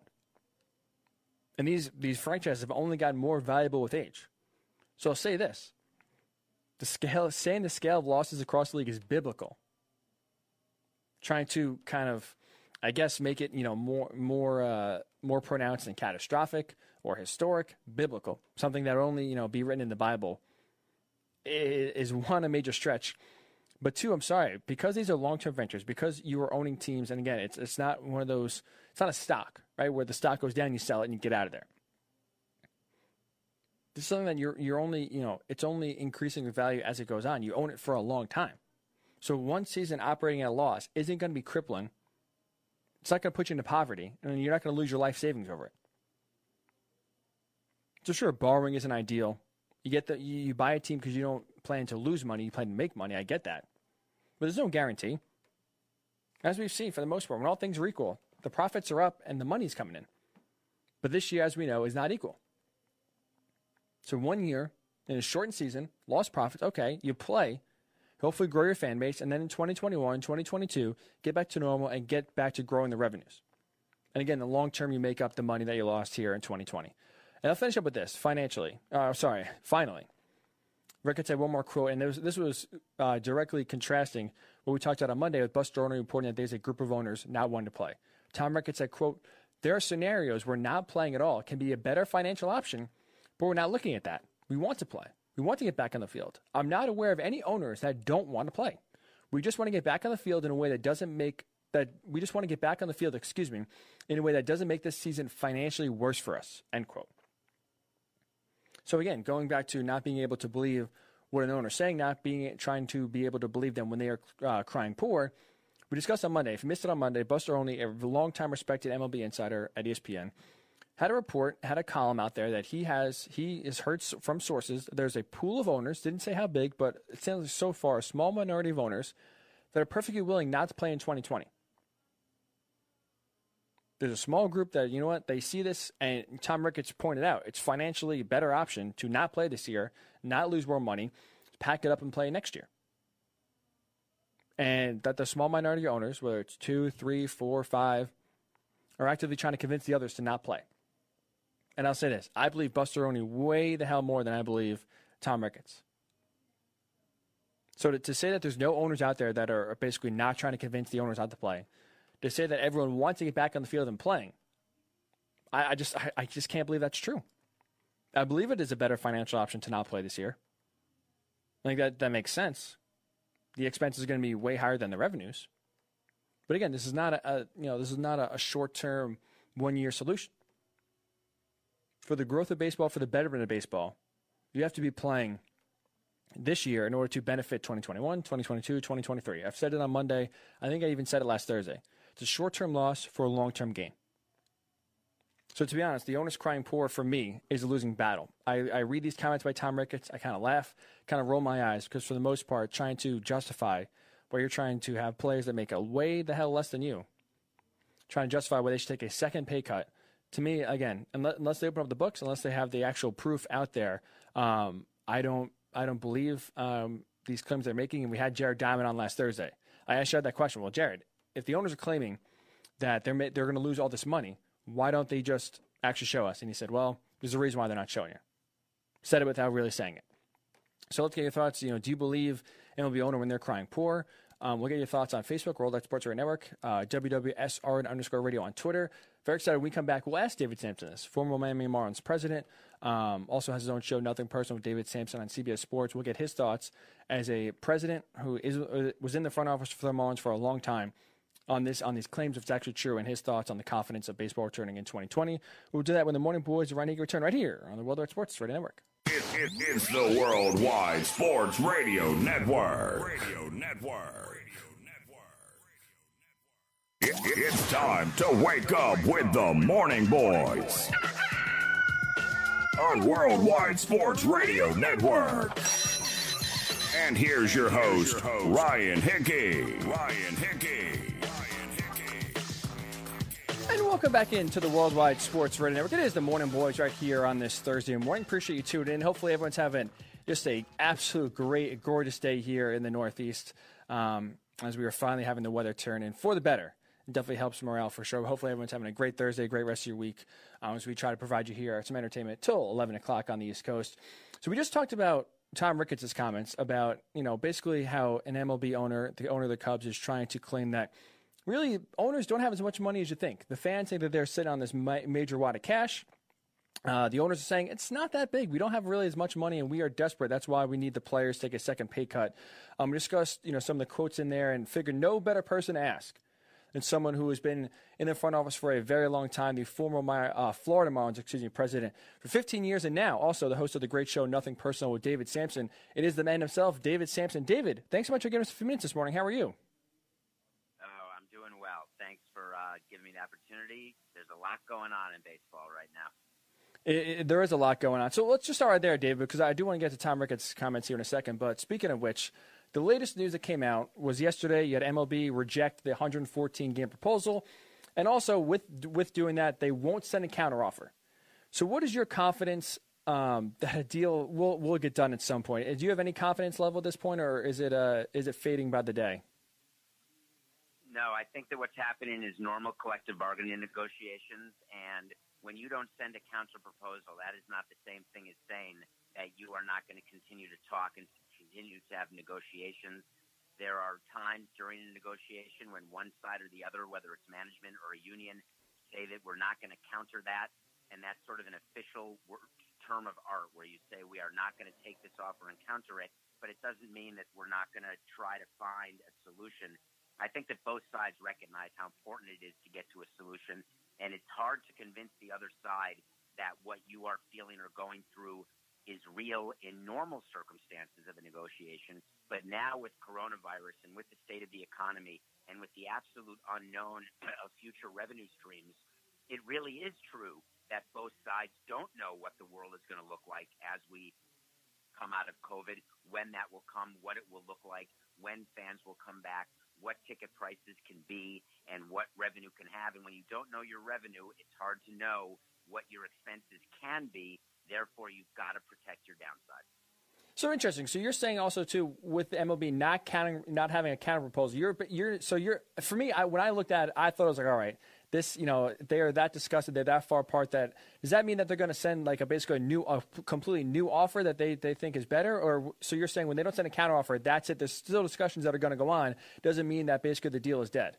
And these, these franchises have only gotten more valuable with age. So I'll say this. The scale, saying the scale of losses across the league is biblical. Trying to kind of, I guess, make it, you know, more more uh, more pronounced than catastrophic or historic, biblical. Something that will only, you know, be written in the Bible is, one, a major stretch. But two, I'm sorry, because these are long-term ventures, because you are owning teams, and again, it's it's not one of those, it's not a stock, right, where the stock goes down, you sell it, and you get out of there. This is something that you're you're only, you know, it's only increasing in value as it goes on. You own it for a long time. So one season operating at a loss isn't going to be crippling. It's not going to put you into poverty, and you're not going to lose your life savings over it. So sure, borrowing isn't ideal. You get the you, you buy a team because you don't plan to lose money, you plan to make money. I get that. But there's no guarantee. As we've seen, for the most part, when all things are equal, the profits are up and the money's coming in. But this year, as we know, is not equal. So one year, in a shortened season, lost profits, okay, you play, hopefully grow your fan base, and then in twenty twenty-one, twenty twenty-two, get back to normal and get back to growing the revenues. And again, the long term, you make up the money that you lost here in twenty twenty. And I'll finish up with this financially. Uh, sorry, finally. Ricketts had one more quote, and this, this was uh, directly contrasting what we talked about on Monday with Buster Olney reporting that there's a group of owners not wanting to play. Tom Ricketts said, quote, there are scenarios where not playing at all can be a better financial option, but we're not looking at that. We want to play. We want to get back on the field. I'm not aware of any owners that don't want to play. We just want to get back on the field in a way that doesn't make that we just want to get back on the field, excuse me, in a way that doesn't make this season financially worse for us, end quote. So again, going back to not being able to believe what an owner is saying, not being trying to be able to believe them when they are uh, crying poor. We discussed on Monday. If you missed it on Monday, Buster Olney, a long-time respected M L B insider at E S P N, had a report, had a column out there that he has, he is heard from sources. There's a pool of owners, didn't say how big, but it sounds like so far a small minority of owners that are perfectly willing not to play in twenty twenty. There's a small group that, you know what, they see this, and Tom Ricketts pointed out, it's financially a better option to not play this year, not lose more money, pack it up and play next year. And that the small minority owners, whether it's two, three, four, five, are actively trying to convince the others to not play. And I'll say this, I believe Buster Olney way the hell more than I believe Tom Ricketts. So to, to say that there's no owners out there that are basically not trying to convince the owners not to play, to say that everyone wants to get back on the field and playing, I, I just I, I just can't believe that's true. I believe it is a better financial option to not play this year. I think that, that makes sense. The expense is going to be way higher than the revenues. But again, this is not a, a you know this is not a, a short-term, one-year solution. For the growth of baseball, for the betterment of baseball, you have to be playing this year in order to benefit twenty twenty-one, twenty twenty-two, twenty twenty-three. I've said it on Monday. I think I even said it last Thursday. It's a short-term loss for a long-term gain. So to be honest, the owners crying poor for me is a losing battle. I, I read these comments by Tom Ricketts. I kind of laugh, kind of roll my eyes because for the most part, trying to justify where you're trying to have players that make a way the hell less than you, trying to justify why they should take a second pay cut. To me, again, unless, unless they open up the books, unless they have the actual proof out there, um, I don't I don't believe um, these claims they're making. And we had Jared Diamond on last Thursday. I asked Jared that question. Well, Jared, if the owners are claiming that they're they're going to lose all this money, why don't they just actually show us? And he said, well, there's a reason why they're not showing you. Said it without really saying it. So let's get your thoughts. You know, do you believe M L B owner when they're crying poor? Um, we'll get your thoughts on Facebook, Worldwide Sports Radio Network, uh, W W S R N underscore radio on Twitter. Very excited. When we come back, we'll ask David Samson this, former Miami Marlins president. Um, also has his own show, Nothing Personal, with David Samson on C B S Sports. We'll get his thoughts as a president who is uh, was in the front office for the Marlins for a long time on this on these claims if it's actually true, and his thoughts on the confidence of baseball returning in twenty twenty. We'll do that when the Morning Boys and Ryan Eager return right here on the Worldwide Sports Radio Network. It, it, it's the Worldwide Sports Radio Network. Radio Network. It, it, it's time to wake up with the Morning Boys on Worldwide Sports Radio Network. And here's your host, Ryan Hickey. Ryan Hickey. And welcome back into the Worldwide Sports Radio Network. It is the Morning Boys right here on this Thursday morning. Appreciate you tuning in. Hopefully everyone's having just a absolute great, gorgeous day here in the Northeast um, as we are finally having the weather turn in for the better. It definitely helps morale for sure. Hopefully everyone's having a great Thursday, great rest of your week um, as we try to provide you here some entertainment till eleven o'clock on the East Coast. So we just talked about Tom Ricketts' comments about, you know, basically how an M L B owner, the owner of the Cubs, is trying to claim that really owners don't have as much money as you think. The fans think that they're sitting on this ma- major wad of cash. Uh, the owners are saying it's not that big. We don't have really as much money, and we are desperate. That's why we need the players to take a second pay cut. Um, we discussed, you know, some of the quotes in there and figured no better person to ask than someone who has been in the front office for a very long time, the former uh, Florida Marlins, excuse me, president for fifteen years, and now also the host of the great show Nothing Personal with David Samson. It is the man himself, David Samson. David, thanks so much for giving us a few minutes this morning. How are you? Oh, I'm doing well. Thanks for uh, giving me the opportunity. There's a lot going on in baseball right now. It, it, there is a lot going on. So let's just start right there, David, because I do want to get to Tom Ricketts' comments here in a second. But speaking of which, the latest news that came out was yesterday. You had M L B reject the one hundred fourteen game proposal. And also, with with doing that, they won't send a counteroffer. So what is your confidence um, that a deal will will get done at some point? Do you have any confidence level at this point, or is it uh, is it fading by the day? No, I think that what's happening is normal collective bargaining negotiations, and when you don't send a counter proposal, that is not the same thing as saying that you are not going to continue to talk and continue to have negotiations. There are times during a negotiation when one side or the other, whether it's management or a union, say that we're not going to counter that, and that's sort of an official word, term of art where you say we are not going to take this offer and counter it, but it doesn't mean that we're not going to try to find a solution. I think that both sides recognize how important it is to get to a solution, and it's hard to convince the other side that what you are feeling or going through is real in normal circumstances of a negotiation. But now with coronavirus and with the state of the economy and with the absolute unknown of future revenue streams, it really is true that both sides don't know what the world is going to look like as we come out of COVID, when that will come, what it will look like, when fans will come back, what ticket prices can be, and what revenue can have. And when you don't know your revenue, it's hard to know what your expenses can be. Therefore, you've got to protect your downside. So interesting. So you're saying also too, with the M L B not counting, not having a counter proposal, you're, you're, so you're, for me, I, when I looked at it, I thought it was like, all right, this, you know, they are that disgusted, they're that far apart. That does that mean that they're going to send like a basically a new, a completely new offer that they, they think is better? Or so you're saying when they don't send a counter offer, that's it. There's still discussions that are going to go on. Doesn't mean that basically the deal is dead.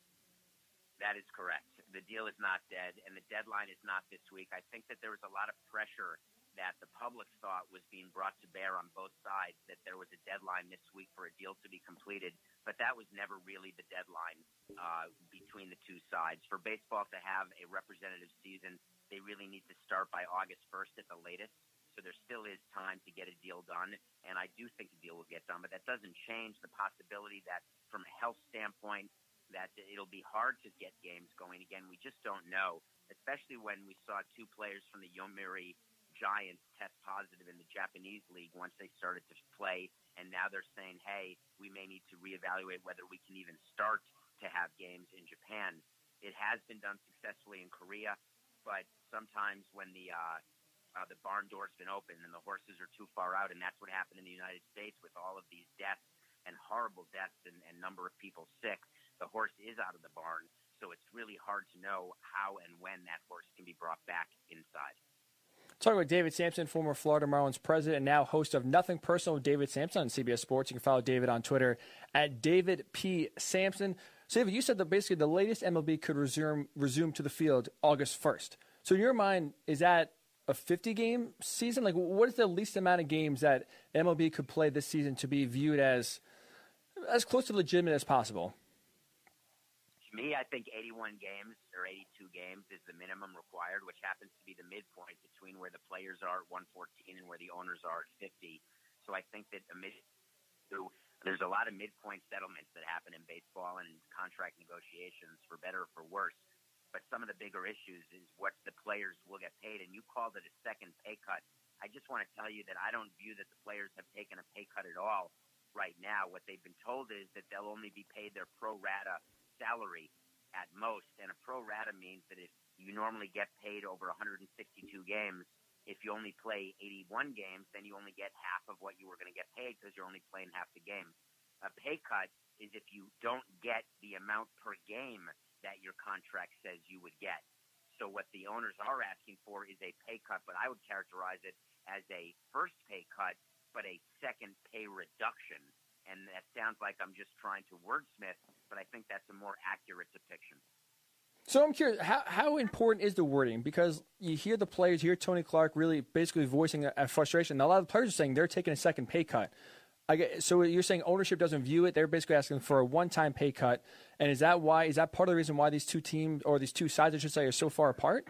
That is correct. The deal is not dead, and the deadline is not this week. I think that there was a lot of pressure that the public thought was being brought to bear on both sides, that there was a deadline this week for a deal to be completed, but that was never really the deadline uh, between the two sides. For baseball to have a representative season, they really need to start by August first at the latest, so there still is time to get a deal done, and I do think a deal will get done, but that doesn't change the possibility that from a health standpoint, that it'll be hard to get games going again. We just don't know, especially when we saw two players from the Yomiuri Giants test positive in the Japanese league once they started to play, and now they're saying, hey, we may need to reevaluate whether we can even start to have games in Japan. It has been done successfully in Korea, but sometimes when the uh, uh, the barn door's been open and the horses are too far out, and that's what happened in the United States with all of these deaths and horrible deaths and, and number of people sick. The horse is out of the barn, so it's really hard to know how and when that horse can be brought back inside. Talking with David Samson, former Florida Marlins president and now host of Nothing Personal with David Samson on C B S Sports. You can follow David on Twitter at David P. Samson. So, David, you said that basically the latest M L B could resume resume to the field August first. So, in your mind, is that a fifty-game season? Like, what is the least amount of games that M L B could play this season to be viewed as as close to legitimate as possible? To me, I think eighty-one games or eighty-two games is the minimum required, which happens to be the midpoint between where the players are at one fourteen and where the owners are at fifty. So I think that a mid, there's a lot of midpoint settlements that happen in baseball and contract negotiations, for better or for worse. But some of the bigger issues is what the players will get paid, and you called it a second pay cut. I just want to tell you that I don't view that the players have taken a pay cut at all right now. What they've been told is that they'll only be paid their pro rata salary at most, and a pro rata means that if you normally get paid over one hundred sixty-two games, if you only play eighty-one games, then you only get half of what you were going to get paid because you're only playing half the game. A pay cut is if you don't get the amount per game that your contract says you would get. So what the owners are asking for is a pay cut, but I would characterize it as a first pay cut, but a second pay reduction. And that sounds like I'm just trying to wordsmith, but I think that's a more accurate depiction. So I'm curious, how how important is the wording? Because you hear the players, you hear Tony Clark really basically voicing a, a frustration. A lot of the players are saying they're taking a second pay cut. I get, so you're saying ownership doesn't view it. They're basically asking for a one-time pay cut. And is that why? Is that part of the reason why these two teams, or these two sides, I should say, are so far apart?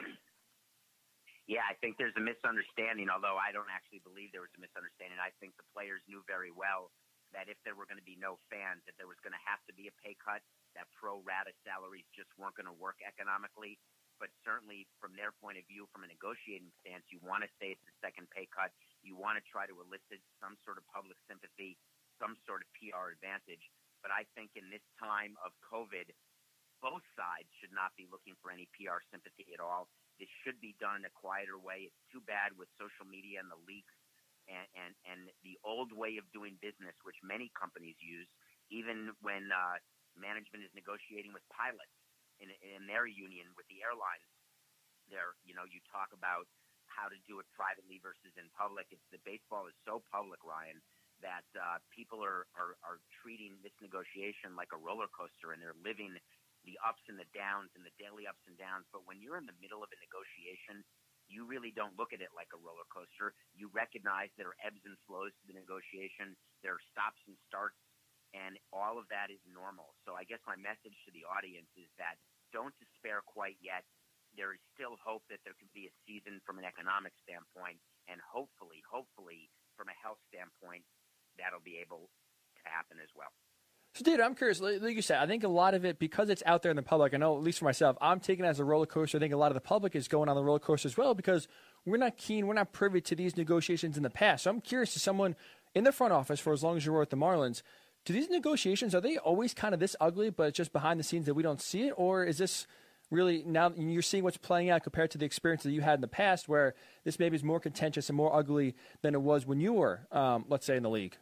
Yeah, I think there's a misunderstanding, although I don't actually believe there was a misunderstanding. I think the players knew very well that if there were going to be no fans, that there was going to have to be a pay cut, that pro rata salaries just weren't going to work economically. But certainly from their point of view, from a negotiating stance, you want to say it's the second pay cut. You want to try to elicit some sort of public sympathy, some sort of P R advantage. But I think in this time of COVID, both sides should not be looking for any P R sympathy at all. This should be done in a quieter way. It's too bad with social media and the leaks and, and, and the old way of doing business, which many companies use, even when uh, management is negotiating with pilots in, in their union with the airlines. There, you know, you talk about how to do it privately versus in public. It's the baseball is so public, Ryan, that uh, people are, are, are treating this negotiation like a roller coaster, and they're living the ups and the downs and the daily ups and downs. But when you're in the middle of a negotiation, you really don't look at it like a roller coaster. You recognize there are ebbs and flows to the negotiation. There are stops and starts, and all of that is normal. So I guess my message to the audience is that don't despair quite yet. There is still hope that there could be a season from an economic standpoint, and hopefully, hopefully, from a health standpoint, that'll be able to happen as well. So, David, I'm curious. Like you said, I think a lot of it, because it's out there in the public, I know, at least for myself, I'm taking it as a roller coaster. I think a lot of the public is going on the roller coaster as well because we're not keen, we're not privy to these negotiations in the past. So I'm curious to someone in the front office for as long as you were at the Marlins, do these negotiations, are they always kind of this ugly, but it's just behind the scenes that we don't see it? Or is this really, now you're seeing what's playing out compared to the experience that you had in the past where this maybe is more contentious and more ugly than it was when you were, um, let's say, in the league?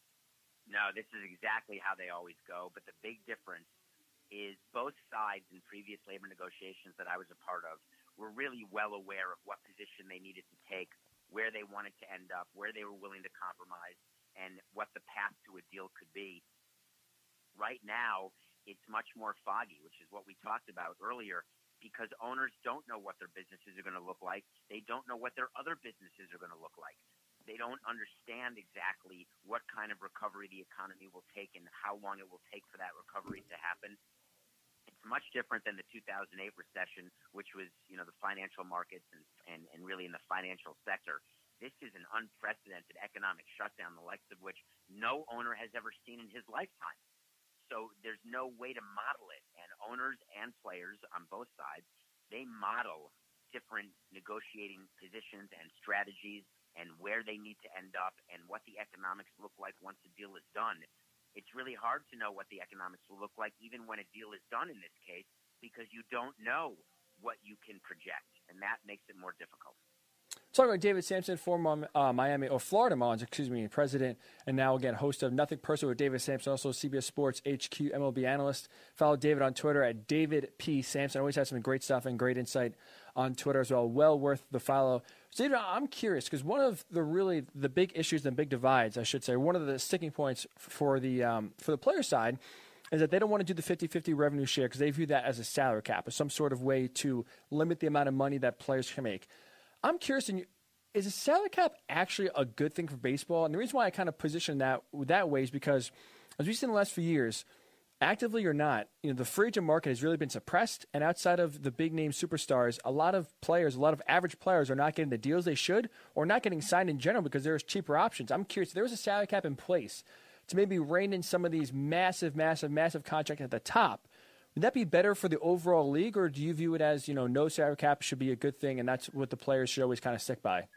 No, this is exactly how they always go. But the big difference is both sides in previous labor negotiations that I was a part of were really well aware of what position they needed to take, where they wanted to end up, where they were willing to compromise, and what the path to a deal could be. Right now, it's much more foggy, which is what we talked about earlier, because owners don't know what their businesses are going to look like. They don't know what their other businesses are going to look like. They don't understand exactly what kind of recovery the economy will take and how long it will take for that recovery to happen. It's much different than the two thousand eight recession, which was, you know, the financial markets and, and, and really in the financial sector. This is an unprecedented economic shutdown, the likes of which no owner has ever seen in his lifetime. So there's no way to model it. And owners and players on both sides, they model different negotiating positions and strategies and where they need to end up and what the economics look like once the deal is done. It's really hard to know what the economics will look like even when a deal is done in this case because you don't know what you can project, and that makes it more difficult. Talking about David Samson, former uh, Miami or Florida Marlins, excuse me, president, and now again host of Nothing Personal with David Samson, also C B S Sports H Q M L B analyst. Follow David on Twitter at David P. Samson. Always has some great stuff and great insight on Twitter as well. Well worth the follow. So David, I'm curious because one of the really the big issues and big divides, I should say, one of the sticking points for the um, for the player side is that they don't want to do the fifty-fifty revenue share because they view that as a salary cap, as some sort of way to limit the amount of money that players can make. I'm curious, is a salary cap actually a good thing for baseball? And the reason why I kind of position that that way is because, as we've seen in the last few years, actively or not, you know, the free agent market has really been suppressed. And outside of the big name superstars, a lot of players, a lot of average players are not getting the deals they should or not getting signed in general because there's cheaper options. I'm curious, if there was a salary cap in place to maybe rein in some of these massive, massive, massive contracts at the top, would that be better for the overall league, or do you view it as, you know, no salary cap should be a good thing, and that's what the players should always kind of stick by?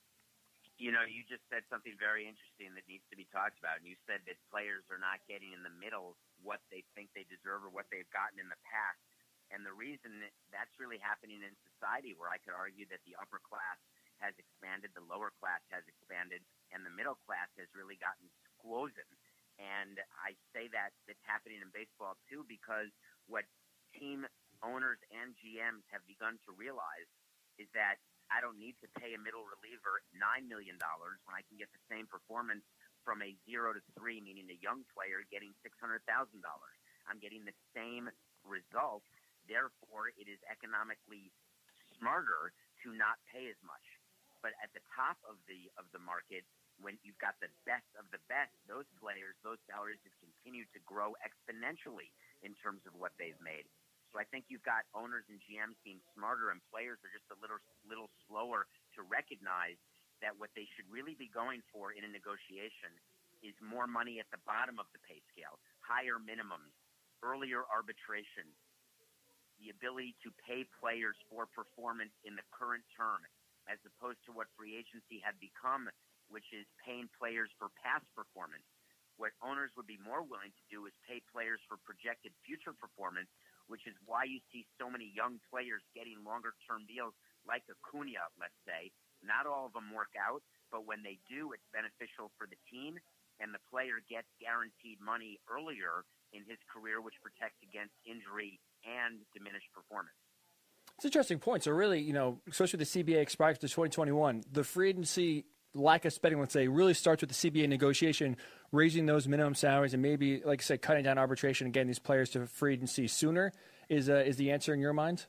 You know, you just said something very interesting that needs to be talked about, and you said that players are not getting in the middle what they think they deserve or what they've gotten in the past. And the reason that that's really happening in society, where I could argue that the upper class has expanded, the lower class has expanded, and the middle class has really gotten squozen. And I say that it's happening in baseball, too, because what team owners and G Ms have begun to realize is that I don't need to pay a middle reliever nine million dollars when I can get the same performance from a zero to three, meaning a young player getting six hundred thousand dollars. I'm getting the same result. Therefore, it is economically smarter to not pay as much. But at the top of the of the market, when you've got the best of the best, those players, those salaries have continued to grow exponentially in terms of what they've made. So I think you've got owners and G Ms being smarter, and players are just a little little slower to recognize that what they should really be going for in a negotiation is more money at the bottom of the pay scale, higher minimums, earlier arbitration, the ability to pay players for performance in the current term, as opposed to what free agency had become, which is paying players for past performance. What owners would be more willing to do is pay players for projected future performance, which is why you see so many young players getting longer-term deals like Acuna, let's say. Not all of them work out, but when they do, it's beneficial for the team, and the player gets guaranteed money earlier in his career, which protects against injury and diminished performance. It's an interesting point. So really, you know, especially with the C B A expires to twenty twenty-one, the free agency lack of spending, let's say, really starts with the C B A negotiation, raising those minimum salaries and maybe, like I said, cutting down arbitration and getting these players to free agency sooner is, uh, is the answer in your mind?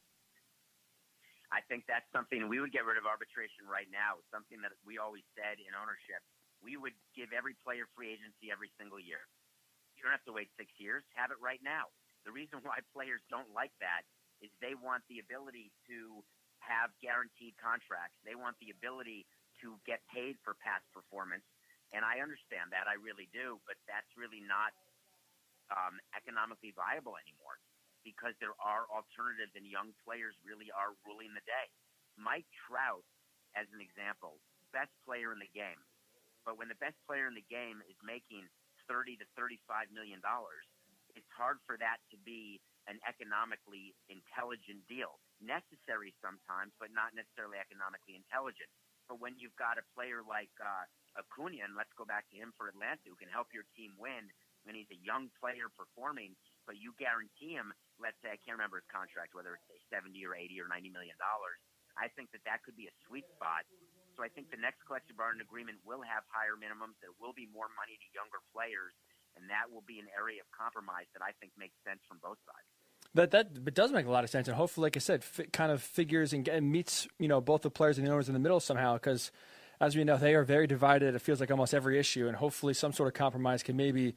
I think that's something we would get rid of arbitration right now. It's something that we always said in ownership. We would give every player free agency every single year. You don't have to wait six years. Have it right now. The reason why players don't like that is they want the ability to have guaranteed contracts. They want the ability to get paid for past performance. And I understand that. I really do. But that's really not um, economically viable anymore because there are alternatives and young players really are ruling the day. Mike Trout, as an example, best player in the game. But when the best player in the game is making thirty to thirty-five million dollars, it's hard for that to be an economically intelligent deal. Necessary sometimes, but not necessarily economically intelligent. But when you've got a player like uh, Acuna, and let's go back to him for Atlanta, who can help your team win, and he's a young player performing, but you guarantee him, let's say, I can't remember his contract, whether it's seventy or eighty or ninety million dollars. I think that that could be a sweet spot. So I think the next collective bargaining agreement will have higher minimums. There will be more money to younger players, and that will be an area of compromise that I think makes sense from both sides. That that it does make a lot of sense, and hopefully, like I said, fit, kind of figures and, and meets you know both the players and the owners in the middle somehow. Because as we know, they are very divided. It feels like almost every issue, and hopefully, some sort of compromise can maybe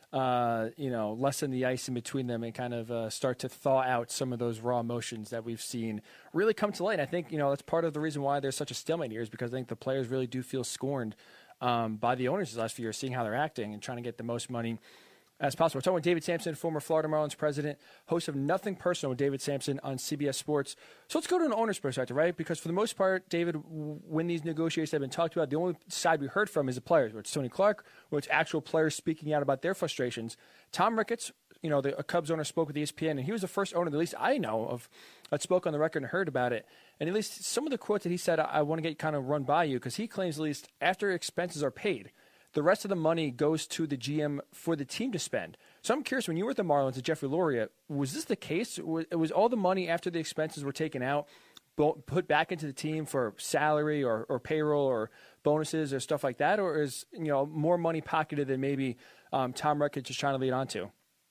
uh, you know lessen the ice in between them and kind of uh, start to thaw out some of those raw emotions that we've seen really come to light. And I think you know that's part of the reason why there's such a stalemate here is because I think the players really do feel scorned um, by the owners the last few years, seeing how they're acting and trying to get the most money as possible. We're talking with David Samson, former Florida Marlins president, host of Nothing Personal with David Samson on C B S Sports. So let's go to an owner's perspective, right? Because for the most part, David, when these negotiations have been talked about, the only side we heard from is the players, where it's Tony Clark, where it's actual players speaking out about their frustrations. Tom Ricketts, you know, the Cubs owner, spoke with E S P N, and he was the first owner, at least I know of, that spoke on the record and heard about it. And at least some of the quotes that he said, I, I want to get kind of run by you, because he claims at least after expenses are paid, the rest of the money goes to the G M for the team to spend. So I'm curious, when you were at the Marlins at Jeffrey Loria, was this the case? Was, was all the money after the expenses were taken out put back into the team for salary or, or payroll or bonuses or stuff like that? Or is you know more money pocketed than maybe um, Tom Ricketts is trying to lead on to?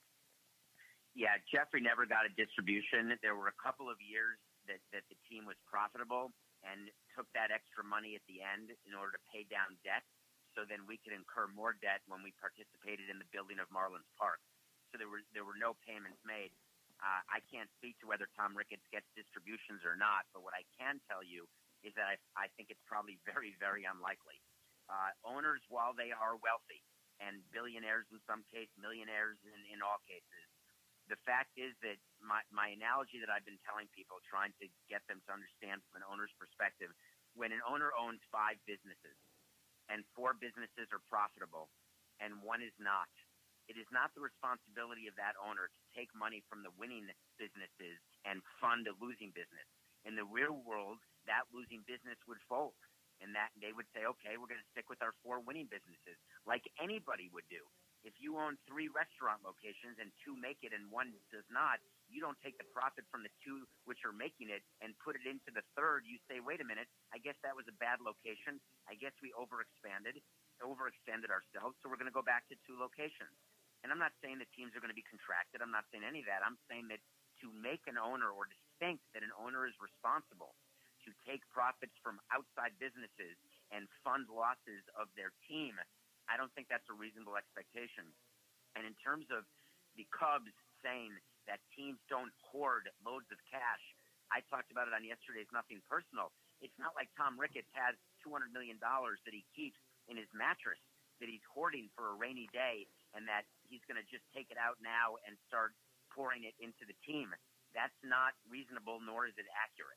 Yeah, Jeffrey never got a distribution. There were a couple of years that, that the team was profitable and took that extra money at the end in order to pay down debt. So then we could incur more debt when we participated in the building of Marlins Park. So there were there were no payments made. Uh, I can't speak to whether Tom Ricketts gets distributions or not, but what I can tell you is that I, I think it's probably very, very unlikely. Uh, owners, while they are wealthy, and billionaires in some cases, millionaires in, in all cases, the fact is that my, my analogy that I've been telling people, trying to get them to understand from an owner's perspective, when an owner owns five businesses, and four businesses are profitable, and one is not, it is not the responsibility of that owner to take money from the winning businesses and fund a losing business. In the real world, that losing business would fold, and that they would say, okay, we're going to stick with our four winning businesses, like anybody would do. If you own three restaurant locations and two make it and one does not, you don't take the profit from the two which are making it and put it into the third. You say, wait a minute, I guess that was a bad location. I guess we overexpanded, overextended ourselves, so we're going to go back to two locations. And I'm not saying that teams are going to be contracted. I'm not saying any of that. I'm saying that to make an owner or to think that an owner is responsible to take profits from outside businesses and fund losses of their team, I don't think that's a reasonable expectation. And in terms of the Cubs saying that teams don't hoard loads of cash, I talked about it on yesterday's Nothing Personal. It's not like Tom Ricketts has two hundred million dollars that he keeps in his mattress that he's hoarding for a rainy day and that he's going to just take it out now and start pouring it into the team. That's not reasonable, nor is it accurate.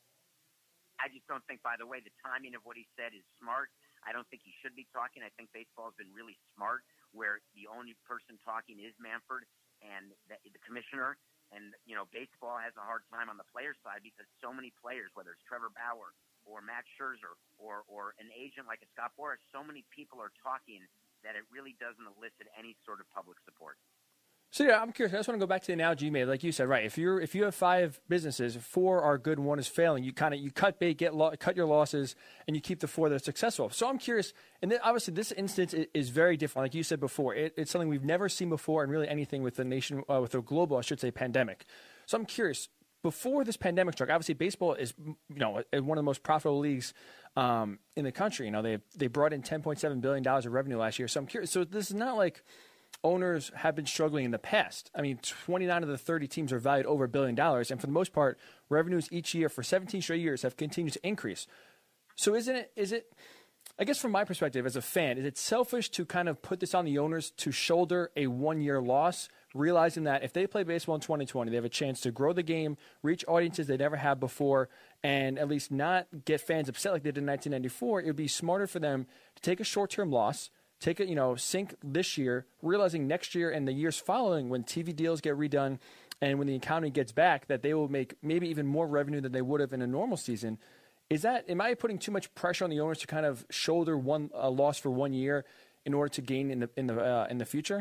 I just don't think, by the way, the timing of what he said is smart. I don't think he should be talking. I think baseball has been really smart where the only person talking is Manfred and the, the commissioner. And, you know, baseball has a hard time on the player side because so many players, whether it's Trevor Bauer or Max Scherzer or, or an agent like a Scott Boras, so many people are talking that it really doesn't elicit any sort of public support. So yeah, I'm curious. I just want to go back to the analogy you made. Like you said, right? If you're if you have five businesses, four are good and one is failing, you kind of you cut bait, get lo- cut your losses, and you keep the four that are successful. So I'm curious, and then obviously this instance is, is very different. Like you said before, it, it's something we've never seen before, and really anything with the nation, uh, with a global, I should say, pandemic. So I'm curious. Before this pandemic struck, obviously baseball is, you know, one of the most profitable leagues um, in the country. You know, they they brought in ten point seven billion dollars of revenue last year. So I'm curious. So this is not like owners have been struggling in the past. I mean, twenty-nine of the thirty teams are valued over a billion dollars, and for the most part, revenues each year for seventeen straight years have continued to increase. So isn't it? Is it? I guess from my perspective as a fan, is it selfish to kind of put this on the owners to shoulder a one-year loss, realizing that if they play baseball in twenty twenty, they have a chance to grow the game, reach audiences they never had before, and at least not get fans upset like they did in nineteen ninety-four? It would be smarter for them to take a short-term loss, take it, you know, sink this year, realizing next year and the years following when T V deals get redone and when the economy gets back that they will make maybe even more revenue than they would have in a normal season. Is that, am I putting too much pressure on the owners to kind of shoulder one a loss for one year in order to gain in the in the uh, in the future?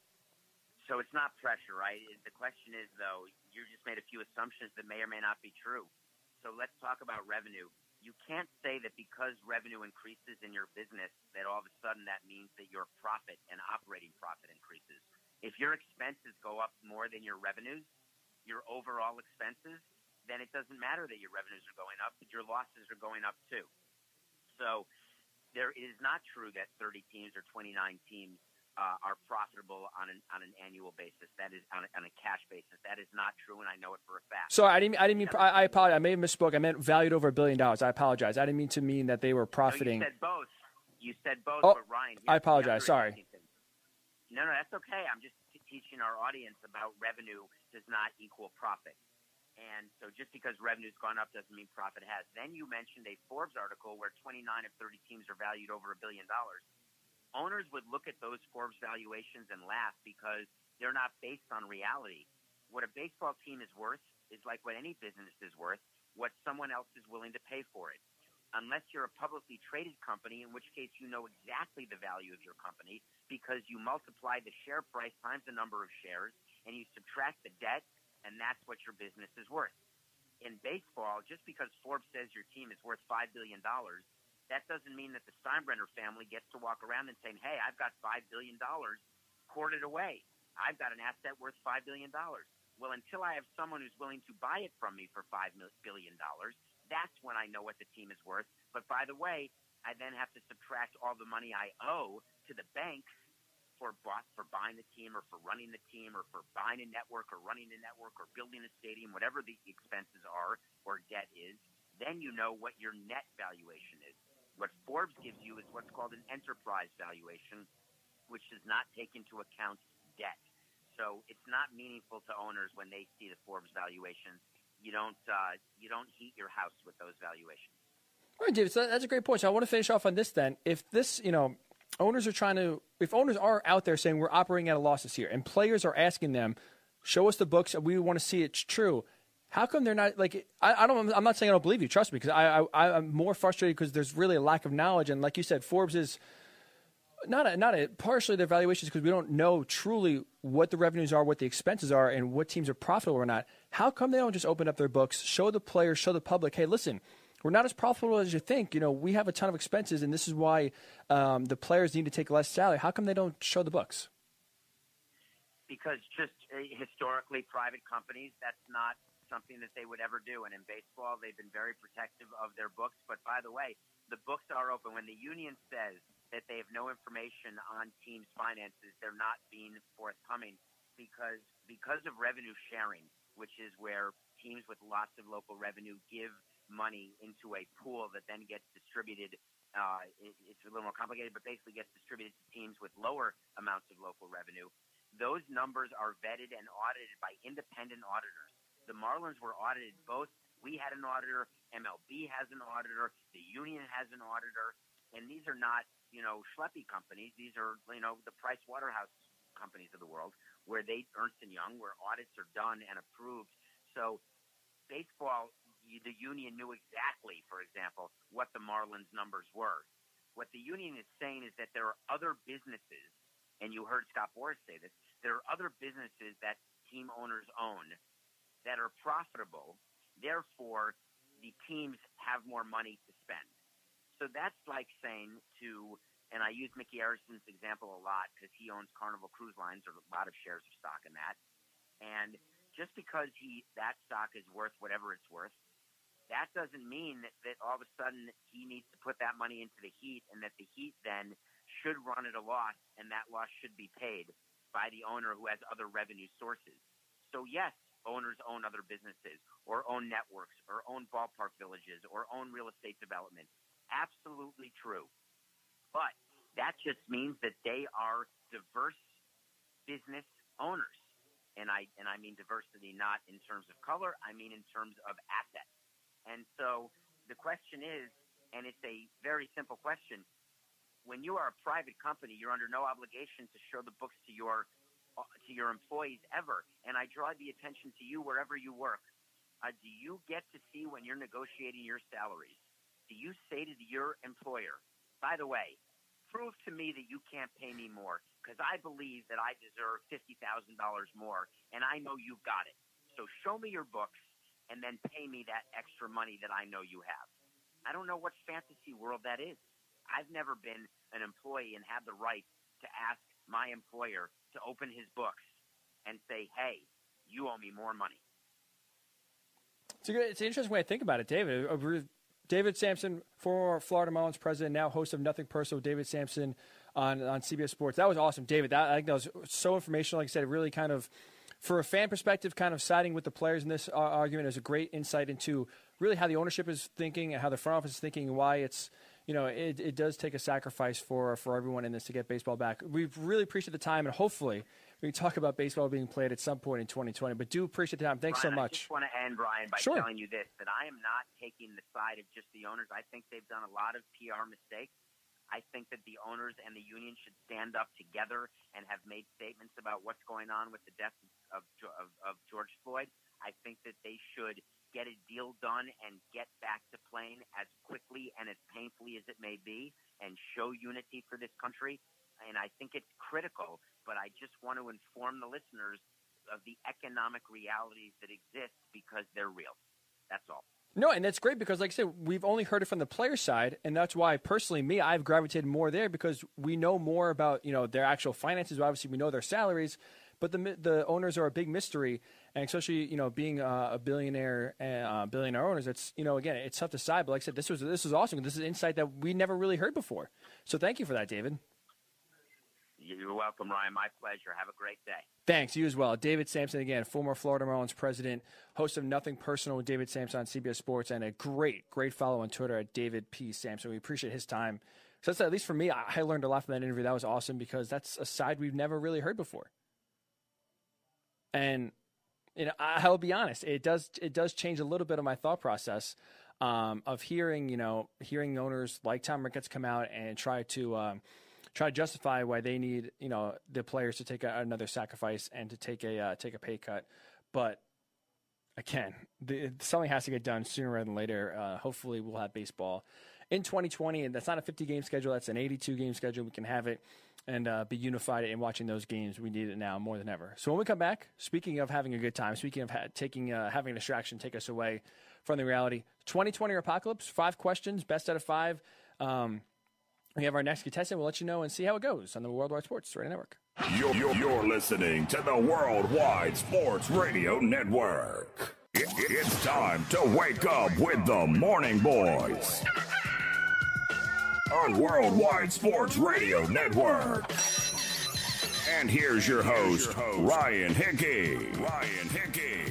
So it's not pressure, right? The question is, though, you just made a few assumptions that may or may not be true. So let's talk about revenue. You can't say that because revenue increases in your business that all of a sudden that means that your profit and operating profit increases. If your expenses go up more than your revenues, your overall expenses, then it doesn't matter that your revenues are going up, but your losses are going up too. So there is not true that thirty teams or twenty-nine teams uh, are profitable on an on an annual basis. That is on a, on a cash basis. That is not true, and I know it for a fact. So I didn't. I didn't mean. I, I apologize. I may have misspoke. I meant valued over a billion dollars. I apologize. I didn't mean to mean that they were profiting. No, you said both. You said both, oh, but Ryan. I apologize. Sorry. No, no, that's okay. I'm just t- teaching our audience about revenue does not equal profit. And so just because revenue's gone up doesn't mean profit has. Then you mentioned a Forbes article where twenty-nine of thirty teams are valued over a billion dollars. Owners would look at those Forbes valuations and laugh because they're not based on reality. What a baseball team is worth is like what any business is worth, what someone else is willing to pay for it. Unless you're a publicly traded company, in which case you know exactly the value of your company because you multiply the share price times the number of shares and you subtract the debt, and that's what your business is worth. In baseball, just because Forbes says your team is worth five billion dollars, that doesn't mean that the Steinbrenner family gets to walk around and saying, hey, I've got five billion dollars hoarded away. I've got an asset worth five billion dollars. Well, until I have someone who's willing to buy it from me for five billion dollars, that's when I know what the team is worth. But by the way, I then have to subtract all the money I owe to the banks for for buying the team or for running the team or for buying a network or running a network or building a stadium, whatever the expenses are or debt is, then you know what your net valuation is. What Forbes gives you is what's called an enterprise valuation, which does not take into account debt. So it's not meaningful to owners when they see the Forbes valuations. You don't uh, you don't heat your house with those valuations. All right, David, so that's a great point. So I want to finish off on this then. If this, you know, owners are trying to, if owners are out there saying we're operating at a loss this year and players are asking them, show us the books, we want to see it's true. How come they're not, like, I, I don't, I'm not saying I don't believe you, trust me, because I, I, I'm more frustrated because there's really a lack of knowledge. And like you said, Forbes is not a, not a, partially their valuations because we don't know truly what the revenues are, what the expenses are, and what teams are profitable or not. How come they don't just open up their books, show the players, show the public, hey, listen, we're not as profitable as you think. You know, we have a ton of expenses, and this is why um, the players need to take less salary. How come they don't show the books? Because just uh, historically, private companies, that's not something that they would ever do. And in baseball, they've been very protective of their books. But by the way, the books are open. When the union says that they have no information on teams' finances, they're not being forthcoming because because of revenue sharing, which is where teams with lots of local revenue give money into a pool that then gets distributed. Uh, it, it's a little more complicated, but basically gets distributed to teams with lower amounts of local revenue. Those numbers are vetted and audited by independent auditors. The Marlins were audited both. We had an auditor, M L B has an auditor, the union has an auditor, and these are not, you know, schleppy companies. These are, you know, the Price Waterhouse companies of the world, where they, Ernst and Young, where audits are done and approved. So baseball, the union knew exactly, for example, what the Marlins numbers were. What the union is saying is that there are other businesses, and you heard Scott Boras say this, there are other businesses that team owners own that are profitable. Therefore, the teams have more money to spend. So that's like saying to, and I use Mickey Arison's example a lot because he owns Carnival Cruise Lines, or a lot of shares of stock in that. And just because he that stock is worth whatever it's worth, that doesn't mean that, that all of a sudden he needs to put that money into the Heat, and that the Heat then should run at a loss, and that loss should be paid by the owner who has other revenue sources. So yes, owners own other businesses, or own networks, or own ballpark villages, or own real estate development. Absolutely true. But that just means that they are diverse business owners. And I and I mean diversity not in terms of color, I mean in terms of assets. And so the question is, and it's a very simple question, when you are a private company, you're under no obligation to show the books to your to your employees ever. And I draw the attention to you wherever you work. Uh, do you get to see when you're negotiating your salaries? Do you say to your employer, by the way, prove to me that you can't pay me more because I believe that I deserve fifty thousand dollars more, and I know you've got it. So show me your books and then pay me that extra money that I know you have. I don't know what fantasy world that is. I've never been an employee and had the right to ask my employer to open his books and say, hey, you owe me more money. It's, a good, it's an interesting way to think about it, David. David Samson, former Florida Marlins president, now host of Nothing Personal, David Samson on, on C B S Sports. That was awesome, David. That, I think that was so informational. Like I said, it really kind of, for a fan perspective, kind of siding with the players in this uh, argument is a great insight into really how the ownership is thinking and how the front office is thinking and why it's, you know, it, it does take a sacrifice for, for everyone in this to get baseball back. We really appreciate the time, and hopefully we can talk about baseball being played at some point in twenty twenty. But do appreciate the time. Thanks Brian, so much. I just want to end, Brian, by sure. telling you this, that I am not taking the side of just the owners. I think they've done a lot of P R mistakes. I think that the owners and the union should stand up together and have made statements about what's going on with the death of, of, of George Floyd. I think that they should get a deal done and get back to playing as quickly and as painfully as it may be and show unity for this country. And I think it's critical, but I just want to inform the listeners of the economic realities that exist because they're real. That's all. No, and that's great because, like I said, we've only heard it from the player side, and that's why, personally, me, I've gravitated more there because we know more about, you know, their actual finances. Obviously, we know their salaries, but the the owners are a big mystery, and especially, you know, being uh, a billionaire and uh, billionaire owners, it's, you know, again, it's tough to decide. But like I said, this was this was awesome. This is insight that we never really heard before. So thank you for that, David. You're welcome, Ryan. My pleasure. Have a great day. Thanks. You as well. David Samson, again, former Florida Marlins president, host of Nothing Personal with David Samson on C B S Sports, and a great, great follow on Twitter at David P. Samson. We appreciate his time. So that's, at least for me, I learned a lot from that interview. That was awesome because that's a side we've never really heard before. And, you know, I'll be honest, it does it does change a little bit of my thought process um, of hearing, you know, hearing owners like Tom Ricketts come out and try to um, – try to justify why they need, you know, the players to take a, another sacrifice and to take a uh, take a pay cut. But again, the, something has to get done sooner rather than later. Uh, hopefully, we'll have baseball in twenty twenty, and that's not a fifty game schedule. That's an eighty-two game schedule. We can have it and uh, be unified in watching those games. We need it now more than ever. So when we come back, speaking of having a good time, speaking of ha- taking uh, having a distraction take us away from the reality, twenty twenty Apocalypse, five questions, best out of five. Um, We have our next contestant. We'll let you know and see how it goes on the Worldwide Sports Radio Network. You're, you're, you're listening to the Worldwide Sports Radio Network. It, it's time to wake up with the Morning Boys on Worldwide Sports Radio Network. And here's your host, Ryan Hickey. Ryan Hickey.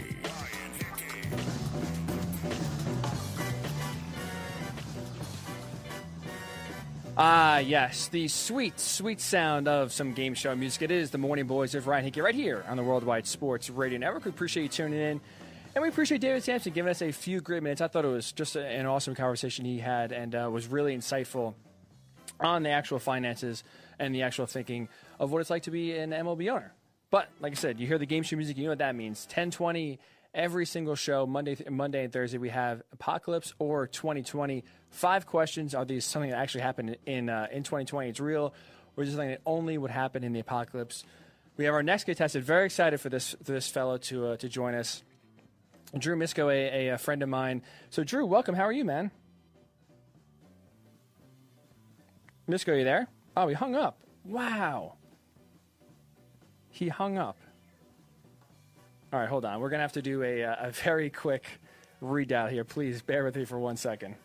Ah, yes, the sweet, sweet sound of some game show music. It is the Morning Boys of Ryan Hickey right here on the Worldwide Sports Radio Network. We appreciate you tuning in, and we appreciate David Samson giving us a few great minutes. I thought it was just a, an awesome conversation he had and uh, was really insightful on the actual finances and the actual thinking of what it's like to be an M L B owner. But, like I said, you hear the game show music, you know what that means. ten twenty Every single show, Monday, th- Monday and Thursday, we have Apocalypse or twenty twenty. Five questions. Are these something that actually happened in uh, in twenty twenty? It's real, or is it something that only would happen in the apocalypse? We have our next contestant. Very excited for this for this fellow to uh, to join us. Drew Misko, a, a, a friend of mine. So, Drew, welcome. How are you, man? Misko, are you there? Oh, he hung up. Wow. He hung up. All right, hold on. We're going to have to do a, a very quick readout here. Please bear with me for one second.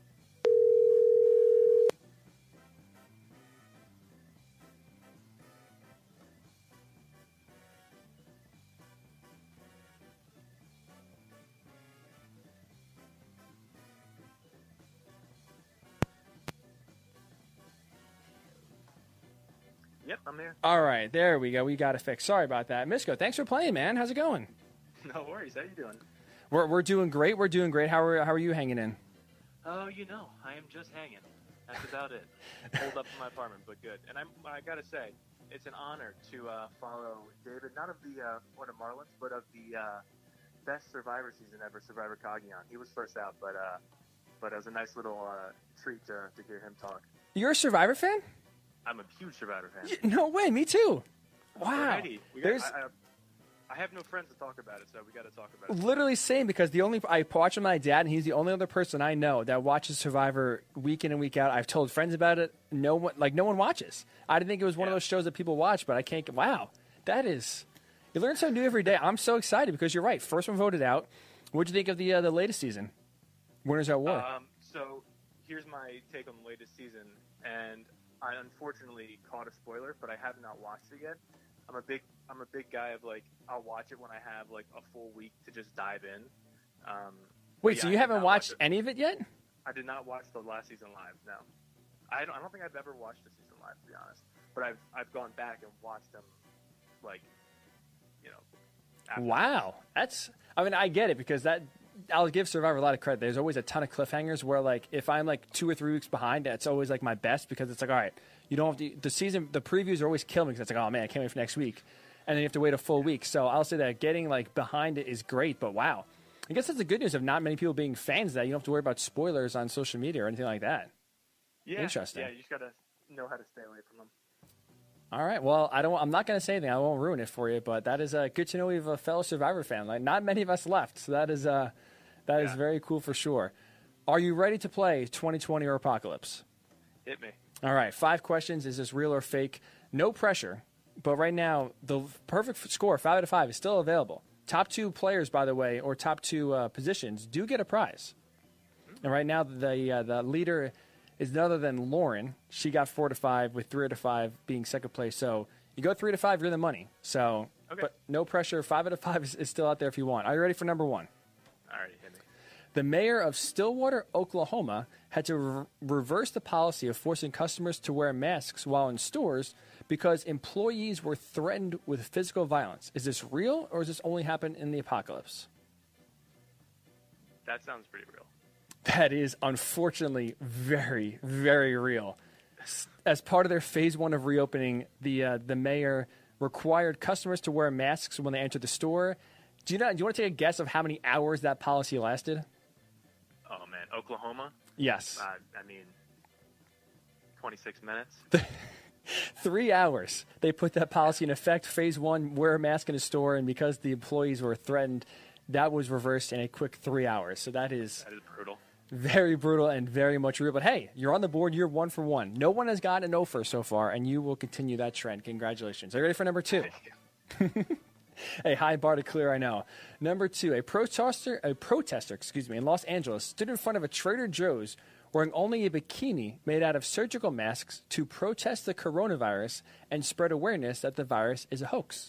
Yep, I'm here. All right, there we go. We got it fixed. Sorry about that. Misko, thanks for playing, man. How's it going? No worries. How you doing? We're we're doing great. We're doing great. How are how are you hanging in? Oh, you know, I am just hanging. That's about it. Hold up in my apartment, but good. And I'm, I gotta say, it's an honor to uh, follow David, not of the uh, Florida Marlins, but of the uh, best Survivor season ever, Survivor Cagayan. He was first out, but uh, but it was a nice little uh, treat to, to hear him talk. You're a Survivor fan? I'm a huge Survivor fan. Y- No way. Me too. Wow. Alrighty. We got, There's I, I, I have no friends to talk about it, so we got to talk about it. literally same because the only I watch with my dad, and he's the only other person I know that watches Survivor week in and week out. I've told friends about it. No one, like no one watches. I didn't think it was one of Yeah. those shows that people watch, but I can't. get Wow, that is. You learn something new every day. I'm so excited because you're right. First one voted out. What'd you think of the uh, the latest season? Winners at War. Um, so here's my take on the latest season, and I unfortunately caught a spoiler, but I have not watched it yet. I'm a big I'm a big guy of like I'll watch it when I have like a full week to just dive in. Um, Wait, yeah, so I you did haven't not watch watched it. any of it yet? I did not watch the last season live. No, I don't, I don't think I've ever watched a season live, to be honest. But I've I've gone back and watched them, like, you know. After. Wow, that's. I mean, I get it because that. I'll give Survivor a lot of credit. There's always a ton of cliffhangers where, like, if I'm like two or three weeks behind, that's always like my best because it's like, all right, you don't have to. The season, the previews are always killing me because it's like, oh man, I can't wait for next week, and then you have to wait a full week. So I'll say that getting like behind it is great, but wow, I guess that's the good news of not many people being fans of that you don't have to worry about spoilers on social media or anything like that. Yeah, Interesting. Yeah, you just gotta know how to stay away from them. All right. Well, I don't. I'm not going to say anything. I won't ruin it for you. But that is uh, good to know we have a fellow Survivor fan. Like, not many of us left, so that is uh, that is Yeah. very cool for sure. Are you ready to play twenty twenty or Apocalypse? Hit me. All right. Five questions. Is this real or fake? No pressure. But right now, the perfect score, five out of five, is still available. Top two players, by the way, or top two uh, positions, do get a prize. And right now, the uh, the leader is none other than Lauren. She got four to five, with three out of five being second place. So you go three to five, you're the money. So, Okay. but no pressure. Five out of five is, is still out there if you want. Are you ready for number one? Alrighty, hit me. The mayor of Stillwater, Oklahoma, had to re- reverse the policy of forcing customers to wear masks while in stores because employees were threatened with physical violence. Is this real, or does this only happen in the apocalypse? That sounds pretty real. That is unfortunately very, very real. As part of their phase one of reopening, the uh, the mayor required customers to wear masks when they entered the store. Do you know? Do you want to take a guess of how many hours that policy lasted? Oh man, Oklahoma. Yes, Uh, I mean, twenty-six minutes. three hours. They put that policy in effect. Phase one: wear a mask in a store, and because the employees were threatened, that was reversed in a quick three hours. So that is That is brutal. very brutal and very much real. But hey, you're on the board. You're one for one. No one has gotten an offer so far, and you will continue that trend. Congratulations. Are you ready for number two? A high bar to clear, I know. Number two, a protester, a protester, excuse me, in Los Angeles stood in front of a Trader Joe's wearing only a bikini made out of surgical masks to protest the coronavirus and spread awareness that the virus is a hoax.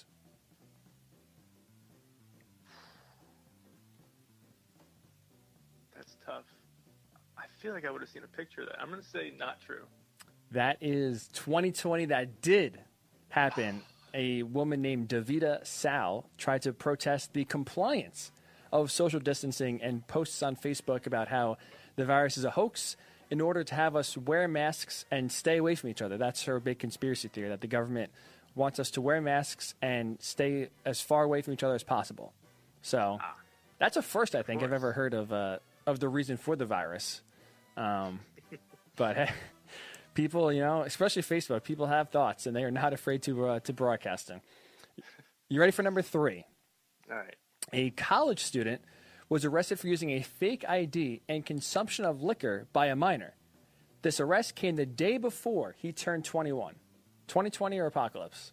That's tough. I feel like I would have seen a picture of that. I'm going to say not true. That is twenty twenty. That did happen. A woman named Davida Sal tried to protest the compliance of social distancing and posts on Facebook about how the virus is a hoax in order to have us wear masks and stay away from each other. That's her big conspiracy theory, that the government wants us to wear masks and stay as far away from each other as possible. So That's a first, I think, I've ever heard of uh, of the reason for the virus. Um, but hey, people, you know, especially Facebook, people have thoughts, and they are not afraid to uh, to broadcast them. You ready for number three? All right. A college student was arrested for using a fake I D and consumption of liquor by a minor. This arrest came the day before he turned twenty-one. twenty twenty or apocalypse?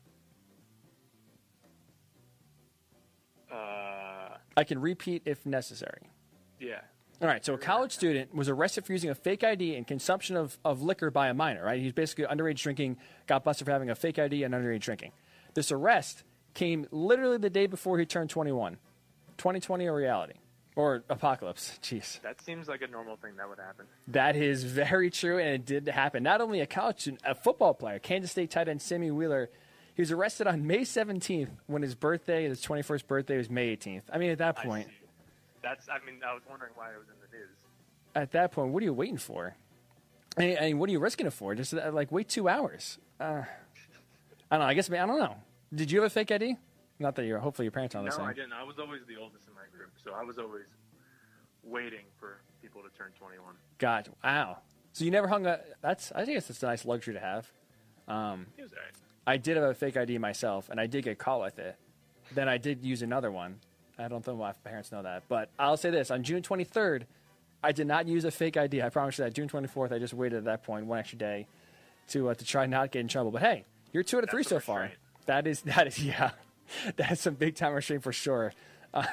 Uh, I can repeat if necessary. yeah. All right, so a college student was arrested for using a fake I D and consumption of, of liquor by a minor, right? He's basically underage drinking, got busted for having a fake I D and underage drinking. This arrest came literally the day before he turned twenty-one. twenty twenty or reality? Or apocalypse. Jeez. That seems like a normal thing that would happen. That is very true, and it did happen. Not only a college student, a football player, Kansas State tight end Sammy Wheeler, he was arrested on May seventeenth when his birthday, his twenty-first birthday, was May eighteenth. I mean, at that point... I see. That's, I mean, I was wondering why it was in the news. At that point, what are you waiting for? I mean, I mean what are you risking it for? Just, uh, like, wait two hours. Uh, I don't know. I guess, I don't know. Did you have a fake I D? Not that you're, hopefully your parents aren't No, listening. I didn't. I was always the oldest in my group, so I was always waiting for people to turn twenty-one. God, wow. So you never hung a, that's, I think it's a nice luxury to have. Um, It was all right. I did have a fake I D myself, and I did get caught with it. Then I did use another one. I don't think my parents know that. But I'll say this. On June twenty-third, I did not use a fake I D. I promise you that. June twenty-fourth, I just waited at that point, one extra day, to uh, to try not get in trouble. But, hey, you're two out of three That's so a far. restraint. That is, that is, yeah. That is some big-time restraint for sure. Uh,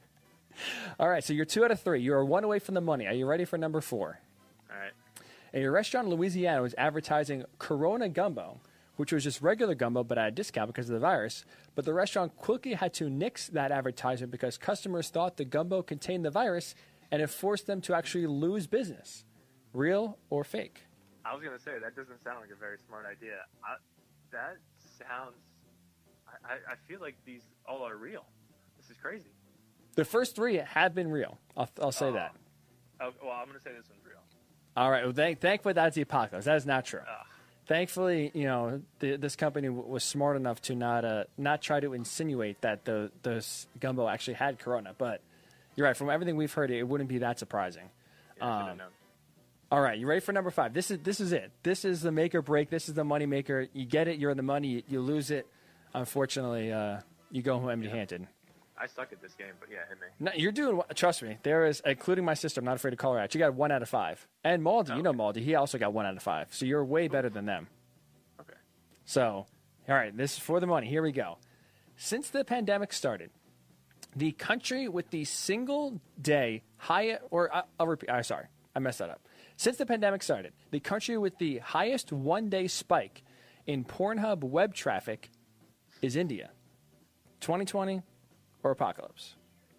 all right, so you're two out of three. You are one away from the money. Are you ready for number four? All right. A restaurant in Louisiana was advertising Corona Gumbo, which was just regular gumbo but at a discount because of the virus. But the restaurant quickly had to nix that advertisement because customers thought the gumbo contained the virus, and it forced them to actually lose business. Real or fake? I was going to say, that doesn't sound like a very smart idea. I, that sounds... I, I feel like these all are real. This is crazy. The first three have been real. I'll, I'll say Oh. that. Oh, well, I'm going to say this one's real. All right. Well, thank, thankfully, that's the apocalypse. That is not true. Ugh. Thankfully, you know, the, this company w- was smart enough to not uh, not try to insinuate that the those gumbo actually had corona. But you're right. From everything we've heard, it wouldn't be that surprising. Yeah, I should have Um, known. All right, you ready for number five? This is this is it. This is the make or break. This is the money maker. You get it, you're in the money. You, you lose it, unfortunately, uh, you go home empty-handed. I suck at this game, but yeah, hit me. No, you're doing. Trust me. There is, including my sister. I'm not afraid to call her out. You got one out of five. And Maldy, you know Maldy. He also got one out of five. So you're way better than them. Okay. So, all right, this is for the money. Here we go. Since the pandemic started, the country with the single day high, or uh, I'll repeat. I'm sorry, I messed that up. Since the pandemic started, the country with the highest one-day spike in Pornhub web traffic is India. twenty twenty or apocalypse?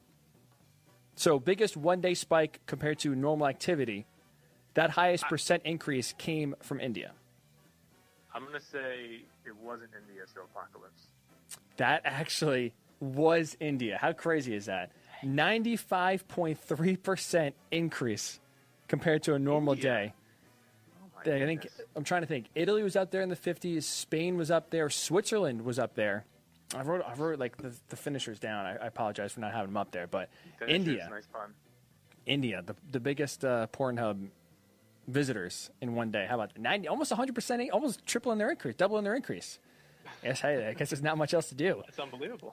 So biggest one-day spike compared to normal activity, that highest percent increase came from India. I'm going to say it wasn't India, so apocalypse. That actually was India. How crazy is that? ninety-five point three percent increase compared to a normal India. day. Oh my I think goodness. I'm trying to think. Italy was up there in the fifties. Spain was up there. Switzerland was up there. I wrote I wrote like the, the finishers down. I, I apologize for not having them up there, but Finishers, India, Nice pun. India, the the biggest uh, Pornhub visitors in one day. How about that? ninety, almost one hundred percent, almost tripling their increase, doubling their increase. Yes, hey, I guess there's not much else to do. That's unbelievable.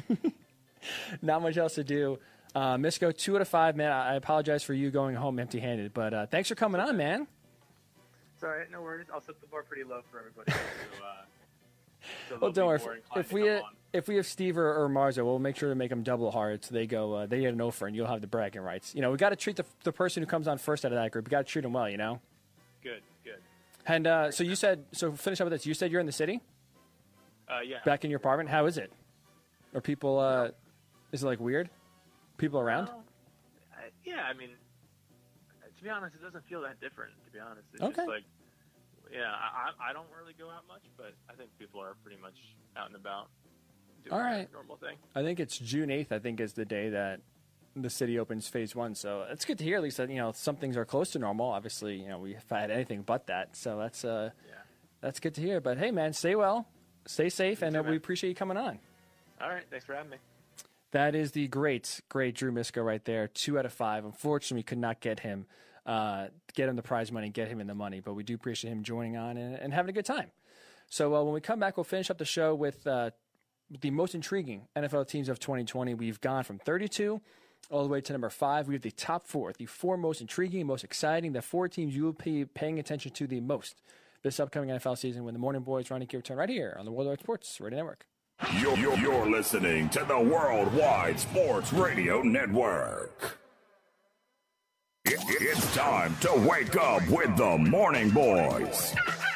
Not much else to do. Uh, Misko, two out of five, man. I I apologize for you going home empty-handed, but uh, thanks for coming on, man. It's all right. No worries. I'll set the bar pretty low for everybody. So, uh, so Well, they'll don't be worry. more If, inclined if to we come uh, on. if we have Steve or, or Marzo, we'll make sure to make them double hard so they go uh, they get an offer and you'll have the bragging rights. You know, we got to treat the the person who comes on first out of that group. We got to treat them well, you know. Good, good. And uh, so you said so. Finish up with this. You said you're in the city, Uh, yeah. back in your apartment. How is it? Are people? Uh, is it like weird? People around? Well, I, yeah, I mean, to be honest, it doesn't feel that different. To be honest, it's Okay. just like, yeah, I, I I don't really go out much, but I think people are pretty much out and about doing All their right. normal thing. I think it's June eighth. I think is the day that the city opens phase one. So it's good to hear at least that you know some things are close to normal. Obviously, you know we've had anything but that. So that's uh Yeah. that's good to hear. But hey, man, stay well, stay safe, You and too, uh, we man. appreciate you coming on. All right. Thanks for having me. That is the great, great Drew Misko right there. Two out of five. Unfortunately, we could not get him, uh, get him the prize money, get him in the money. But we do appreciate him joining on and, and having a good time. So uh, when we come back, we'll finish up the show with uh, the most intriguing N F L teams of twenty twenty. We've gone from thirty-two all the way to number five. We have the top four, the four most intriguing, most exciting, the four teams you will be paying attention to the most this upcoming N F L season when the Morning Boys Ronnie K return right here on the Worldwide Sports Radio Network. You're, you're, you're listening to the Worldwide Sports Radio Network. It, it's time to wake up with the Morning Boys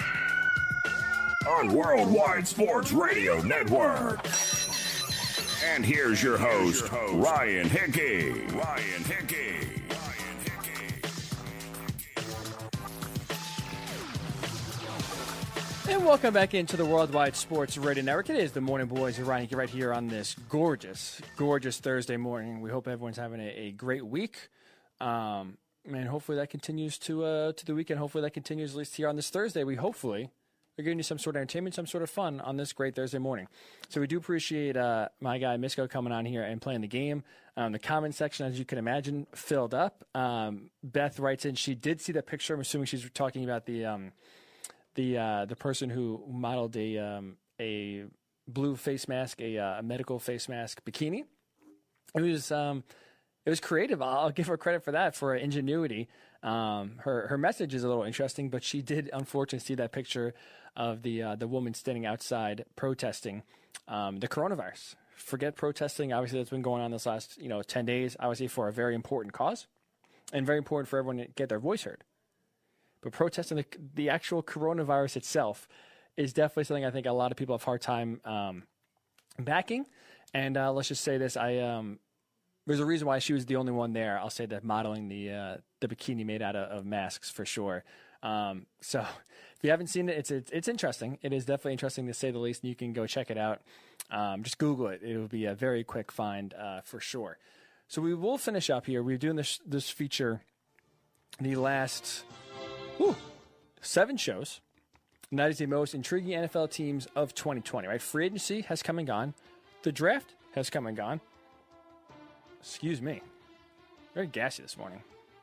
on Worldwide Sports Radio Network. And here's your host, Ryan Hickey. Ryan Hickey. And welcome back into the Worldwide Sports Radio Network. It is the Morning Boys and Ryan Hickey right here on this gorgeous, gorgeous Thursday morning. We hope everyone's having a, a great week. Um, and hopefully that continues to uh, to the weekend. Hopefully that continues at least here on this Thursday. We hopefully are giving you some sort of entertainment, some sort of fun on this great Thursday morning. So we do appreciate uh, my guy Misko coming on here and playing the game. Um, the comment section, as you can imagine, filled up. Um, Beth writes in she did see that picture. I'm assuming she's talking about the um, the uh, the person who modeled a um, a blue face mask, a, uh, a medical face mask bikini. It was um, it was creative. I'll give her credit for that, for ingenuity. Um, her her message is a little interesting, but she did unfortunately see that picture of the uh, the woman standing outside protesting um, the coronavirus. Forget protesting. Obviously, that's been going on this last you know ten days. Obviously, for a very important cause, and very important for everyone to get their voice heard. But protesting the, the actual coronavirus itself is definitely something I think a lot of people have a hard time um, backing. And uh, let's just say this: I um, there's a reason why she was the only one there. I'll say that modeling the uh, the bikini made out of, of masks for sure. Um, so if you haven't seen it, it's, it's it's interesting. It is definitely interesting to say the least, and you can go check it out. Um, just Google it; it will be a very quick find uh, for sure. So we will finish up here. We're doing this this feature the last whew, seven shows, and that is the most intriguing N F L teams of twenty twenty. Right, free agency has come and gone. The draft has come and gone. Excuse me, very gassy this morning.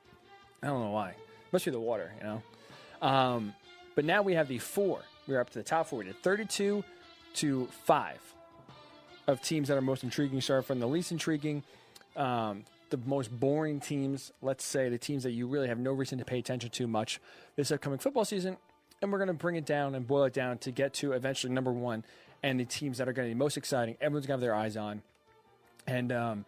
I don't know why. Must be the water, you know. Um, but now we have the four. We're up to the top four. We did thirty-two to five of teams that are most intriguing. Start from the least intriguing, um, the most boring teams. Let's say the teams that you really have no reason to pay attention to much this upcoming football season. And we're going to bring it down and boil it down to get to eventually number one and the teams that are going to be most exciting. Everyone's going to have their eyes on. And, um,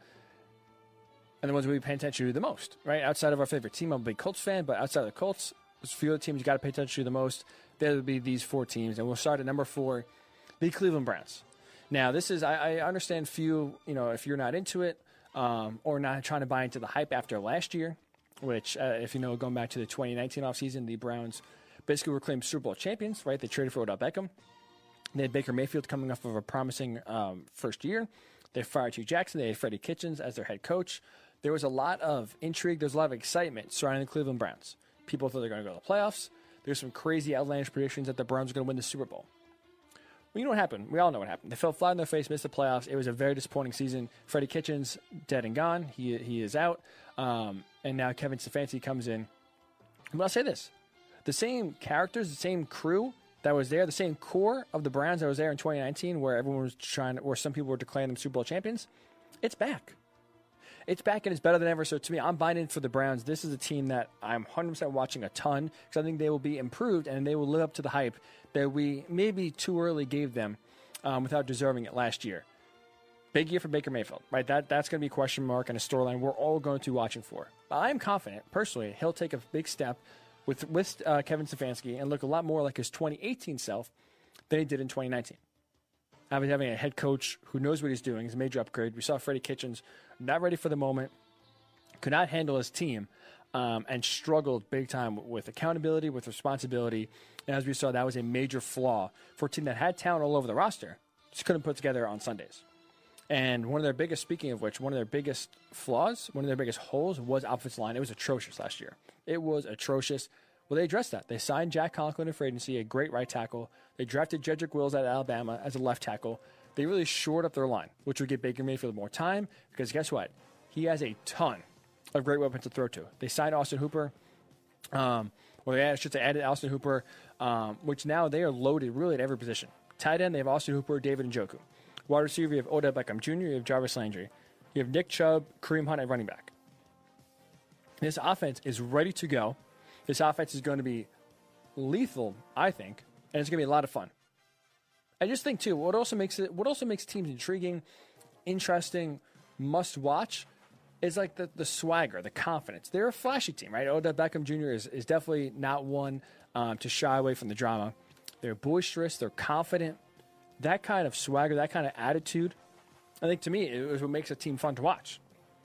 and the ones we'll be paying attention to the most, right? Outside of our favorite team, I'm a big Colts fan, but outside of the Colts, there's a few other teams you got to pay attention to the most. There would be these four teams, and we'll start at number four, the Cleveland Browns. Now, this is, I, I understand few, you know, if you're not into it um, or not trying to buy into the hype after last year, which, uh, if you know, going back to the twenty nineteen offseason, the Browns basically were claimed Super Bowl champions, right? They traded for Odell Beckham. They had Baker Mayfield coming off of a promising um, first year. They fired Hugh Jackson. They had Freddie Kitchens as their head coach. There was a lot of intrigue. There's a lot of excitement surrounding the Cleveland Browns. People thought they were going to go to the playoffs. There's some crazy outlandish predictions that the Browns were going to win the Super Bowl. Well, you know what happened. We all know what happened. They fell flat on their face, missed the playoffs. It was a very disappointing season. Freddie Kitchens, dead and gone. He he is out. Um, and now Kevin Stefanski comes in. But I'll say this. The same characters, the same crew that was there, the same core of the Browns that was there in twenty nineteen where everyone was trying, or some people were declaring them Super Bowl champions, it's back. It's back and it's better than ever. So to me, I'm buying in for the Browns. This is a team that I'm one hundred percent watching a ton because I think they will be improved and they will live up to the hype that we maybe too early gave them um, without deserving it last year. Big year for Baker Mayfield, right? That That's going to be a question mark and a storyline we're all going to be watching for. I'm confident, personally, he'll take a big step with, with uh, Kevin Stefanski and look a lot more like his twenty eighteen self than he did in twenty nineteen. Having having a head coach who knows what he's doing is a major upgrade. We saw Freddie Kitchens not ready for the moment, could not handle his team, um, and struggled big time with accountability, with responsibility. And as we saw, that was a major flaw for a team that had talent all over the roster, just couldn't put together on Sundays. And one of their biggest, speaking of which, one of their biggest flaws, one of their biggest holes was offensive line. It was atrocious last year. It was atrocious. Well, they addressed that. They signed Jack Conklin in free agency, a great right tackle. They drafted Jedrick Wills out of Alabama as a left tackle. they really shored up their line, which would give Baker Mayfield more time because guess what? He has a ton of great weapons to throw to. They signed Austin Hooper, um, or they I should say added Austin Hooper, um, which now they are loaded really at every position. Tight end, they have Austin Hooper, David Njoku. Wide receiver, you have Odell Beckham Junior, you have Jarvis Landry. You have Nick Chubb, Kareem Hunt at running back. This offense is ready to go. This offense is going to be lethal, I think, and it's going to be a lot of fun. I just think too, what also makes it, what also makes teams intriguing, interesting, must watch, is like the, the swagger, the confidence. They're a flashy team, right? Odell Beckham Junior is, is definitely not one um, to shy away from the drama. They're boisterous, they're confident. That kind of swagger, that kind of attitude, I think to me, it is what makes a team fun to watch.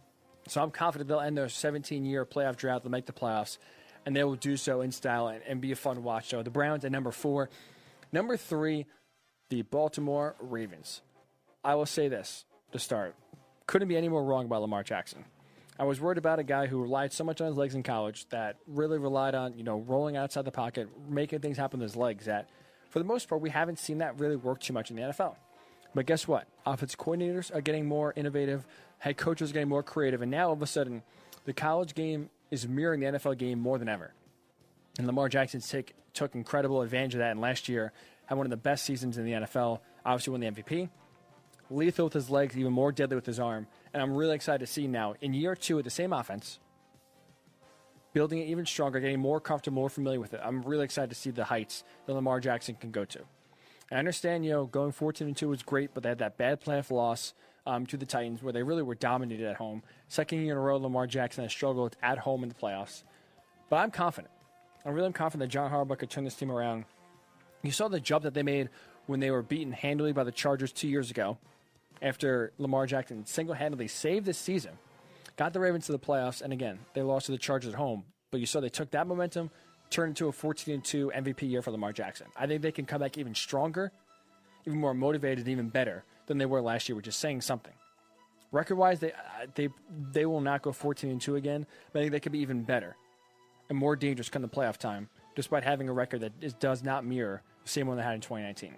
So I'm confident they'll end their seventeen-year playoff drought, they'll make the playoffs, and they will do so in style and, and be a fun watch. So the Browns at number four. Number three, the Baltimore Ravens. I will say this to start. Couldn't be any more wrong about Lamar Jackson. I was worried about a guy who relied so much on his legs in college that really relied on, you know, rolling outside the pocket, making things happen with his legs that, for the most part, we haven't seen that really work too much in the N F L. But guess what? Offensive coordinators are getting more innovative. Head coaches are getting more creative. And now, all of a sudden, the college game is mirroring the N F L game more than ever. And Lamar Jackson take, took incredible advantage of that. And last year, had one of the best seasons in the N F L. Obviously won the M V P. Lethal with his legs, even more deadly with his arm. And I'm really excited to see now, in year two with the same offense, building it even stronger, getting more comfortable, more familiar with it. I'm really excited to see the heights that Lamar Jackson can go to. I understand, you know, going fourteen and two was great, but they had that bad playoff loss um, to the Titans where they really were dominated at home. Second year in a row, Lamar Jackson has struggled at home in the playoffs. But I'm confident. I really am confident that John Harbaugh could turn this team around. You saw the jump that they made when they were beaten handily by the Chargers two years ago after Lamar Jackson single-handedly saved this season, got the Ravens to the playoffs, and again, they lost to the Chargers at home. But you saw they took that momentum, turned into a fourteen and two M V P year for Lamar Jackson. I think they can come back even stronger, even more motivated, and even better than they were last year, which is saying something. Record-wise, they they they will not go fourteen and two again, but I think they could be even better and more dangerous come the playoff time, despite having a record that is, does not mirror the same one they had in twenty nineteen.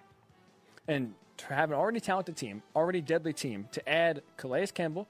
And to have an already talented team, already deadly team, to add Calais Campbell,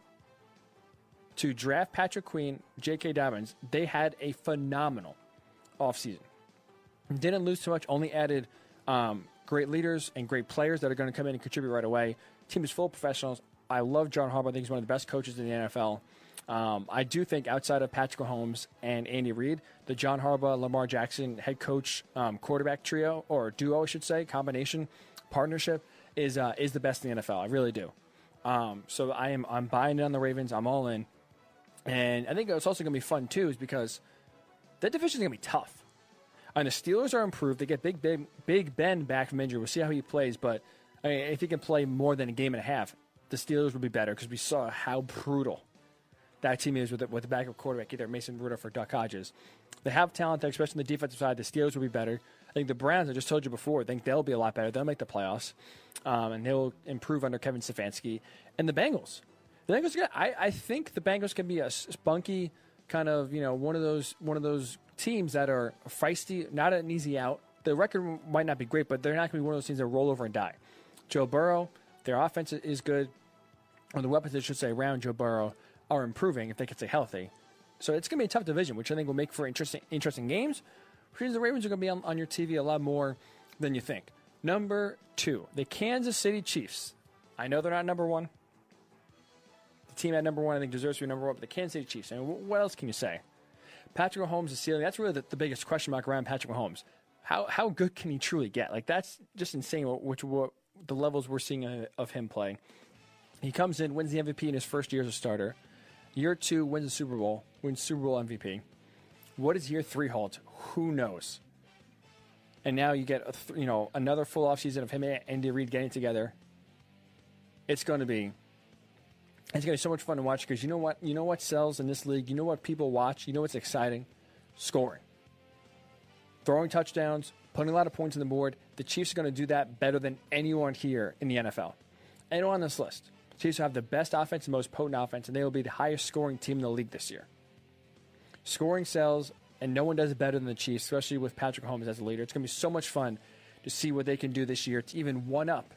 to draft Patrick Queen, J K. Dobbins, they had a phenomenal offseason. Didn't lose too much, only added um, great leaders and great players that are going to come in and contribute right away. Team is full of professionals. I love John Harbaugh. I think he's one of the best coaches in the N F L. Um, I do think outside of Patrick Mahomes and Andy Reid, the John Harbaugh, Lamar Jackson head coach um, quarterback trio, or duo, I should say, combination, partnership, is uh, is the best in the N F L. I really do. Um, so I am I'm buying it on the Ravens. I'm all in. And I think it's also going to be fun, too, is because that division is going to be tough. And the Steelers are improved. They get Big, Big, Big Ben back from injury. We'll see how he plays. But I mean, if he can play more than a game and a half, the Steelers will be better because we saw how brutal that team is with the, with the backup quarterback, either Mason Rudolph or Duck Hodges. They have talent, especially on the defensive side. The Steelers will be better. I think the Browns, I just told you before, I think they'll be a lot better. They'll make the playoffs, um, and they'll improve under Kevin Stefanski. And the Bengals. The Bengals, I, I think the Bengals can be a spunky kind of, you know, one of those one of those teams that are feisty, not an easy out. The record might not be great, but they're not going to be one of those teams that roll over and die. Joe Burrow, their offense is good, or the weapons, I should say, around Joe Burrow are improving if they can stay healthy. So it's going to be a tough division, which I think will make for interesting interesting games. Which means the Ravens are going to be on, on your T V a lot more than you think. Number two, the Kansas City Chiefs. I know they're not number one. The team at number one, I think, deserves to be number one, but the Kansas City Chiefs. I mean, what else can you say? Patrick Mahomes' ceiling, that's really the, the biggest question mark around Patrick Mahomes. How how good can he truly get? Like, that's just insane, which what the levels we're seeing of him play. He comes in, wins the M V P in his first year as a starter. Year two, wins the Super Bowl, wins Super Bowl M V P. What does year three hold? Who knows? And now you get a th- you know another full offseason of him and Andy Reid getting together. It's going to be it's going to be so much fun to watch because you know what you know what sells in this league. You know what people watch. You know what's exciting? Scoring, throwing touchdowns, putting a lot of points on the board. The Chiefs are going to do that better than anyone here in the N F L. Anyone on this list. The Chiefs will have the best offense, the most potent offense, and they will be the highest scoring team in the league this year. Scoring sells, and no one does it better than the Chiefs, especially with Patrick Mahomes as a leader. It's going to be so much fun to see what they can do this year to even one-up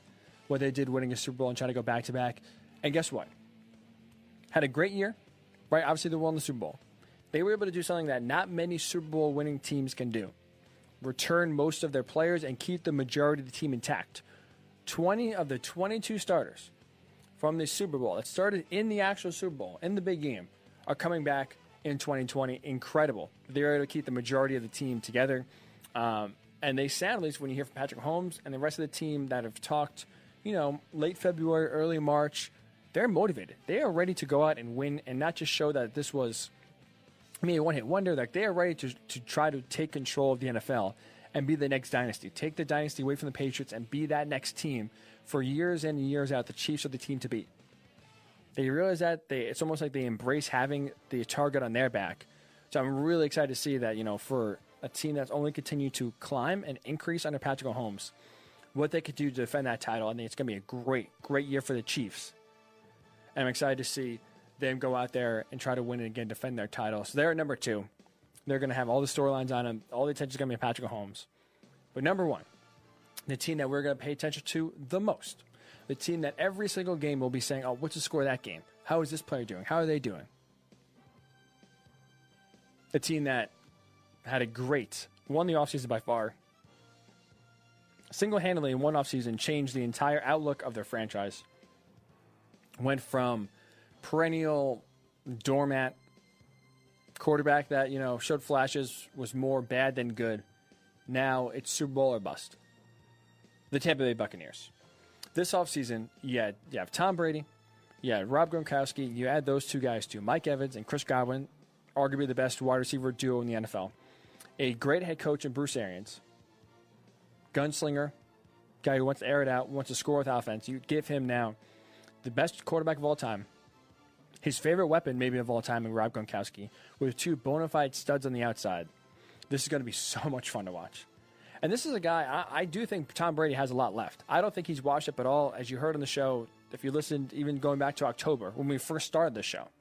what they did winning a Super Bowl and trying to go back-to-back. And guess what? Had a great year, right? Obviously, they won the Super Bowl. They were able to do something that not many Super Bowl winning teams can do. Return most of their players and keep the majority of the team intact. twenty of the twenty-two starters from the Super Bowl that started in the actual Super Bowl, in the big game, are coming back in twenty twenty. Incredible. They're able to keep the majority of the team together. Um, and they sound, at least when you hear from Patrick Mahomes and the rest of the team that have talked, you know, late February, early March, they're motivated. They are ready to go out and win and not just show that this was maybe a one-hit wonder. Like, they are ready to, to try to take control of the N F L and be the next dynasty. Take the dynasty away from the Patriots and be that next team for years in and years out. The Chiefs are the team to beat. They realize that they, it's almost like they embrace having the target on their back. So I'm really excited to see that, you know, for a team that's only continued to climb and increase under Patrick Mahomes, what they could do to defend that title. I think it's going to be a great, great year for the Chiefs. And I'm excited to see them go out there and try to win it again, defend their title. So they're at number two. They're going to have all the storylines on them. All the attention is going to be Patrick Mahomes. But number one, the team that we're going to pay attention to the most, the team that every single game will be saying, oh, what's the score of that game? How is this player doing? How are they doing? The team that had a great, won the offseason by far, single-handedly in one offseason changed the entire outlook of their franchise. Went from perennial doormat quarterback that, you know, showed flashes, was more bad than good. Now it's Super Bowl or bust. The Tampa Bay Buccaneers. This offseason, you, had, you have Tom Brady, you had Rob Gronkowski, you add those two guys to Mike Evans and Chris Godwin, arguably the best wide receiver duo in the N F L. A great head coach in Bruce Arians. Gunslinger, guy who wants to air it out, wants to score with offense. You give him now the best quarterback of all time. His favorite weapon, maybe of all time, in Rob Gronkowski, with two bona fide studs on the outside. This is going to be so much fun to watch. And this is a guy, I, I do think Tom Brady has a lot left. I don't think he's washed up at all. As you heard on the show, if you listened, even going back to October, when we first started this show,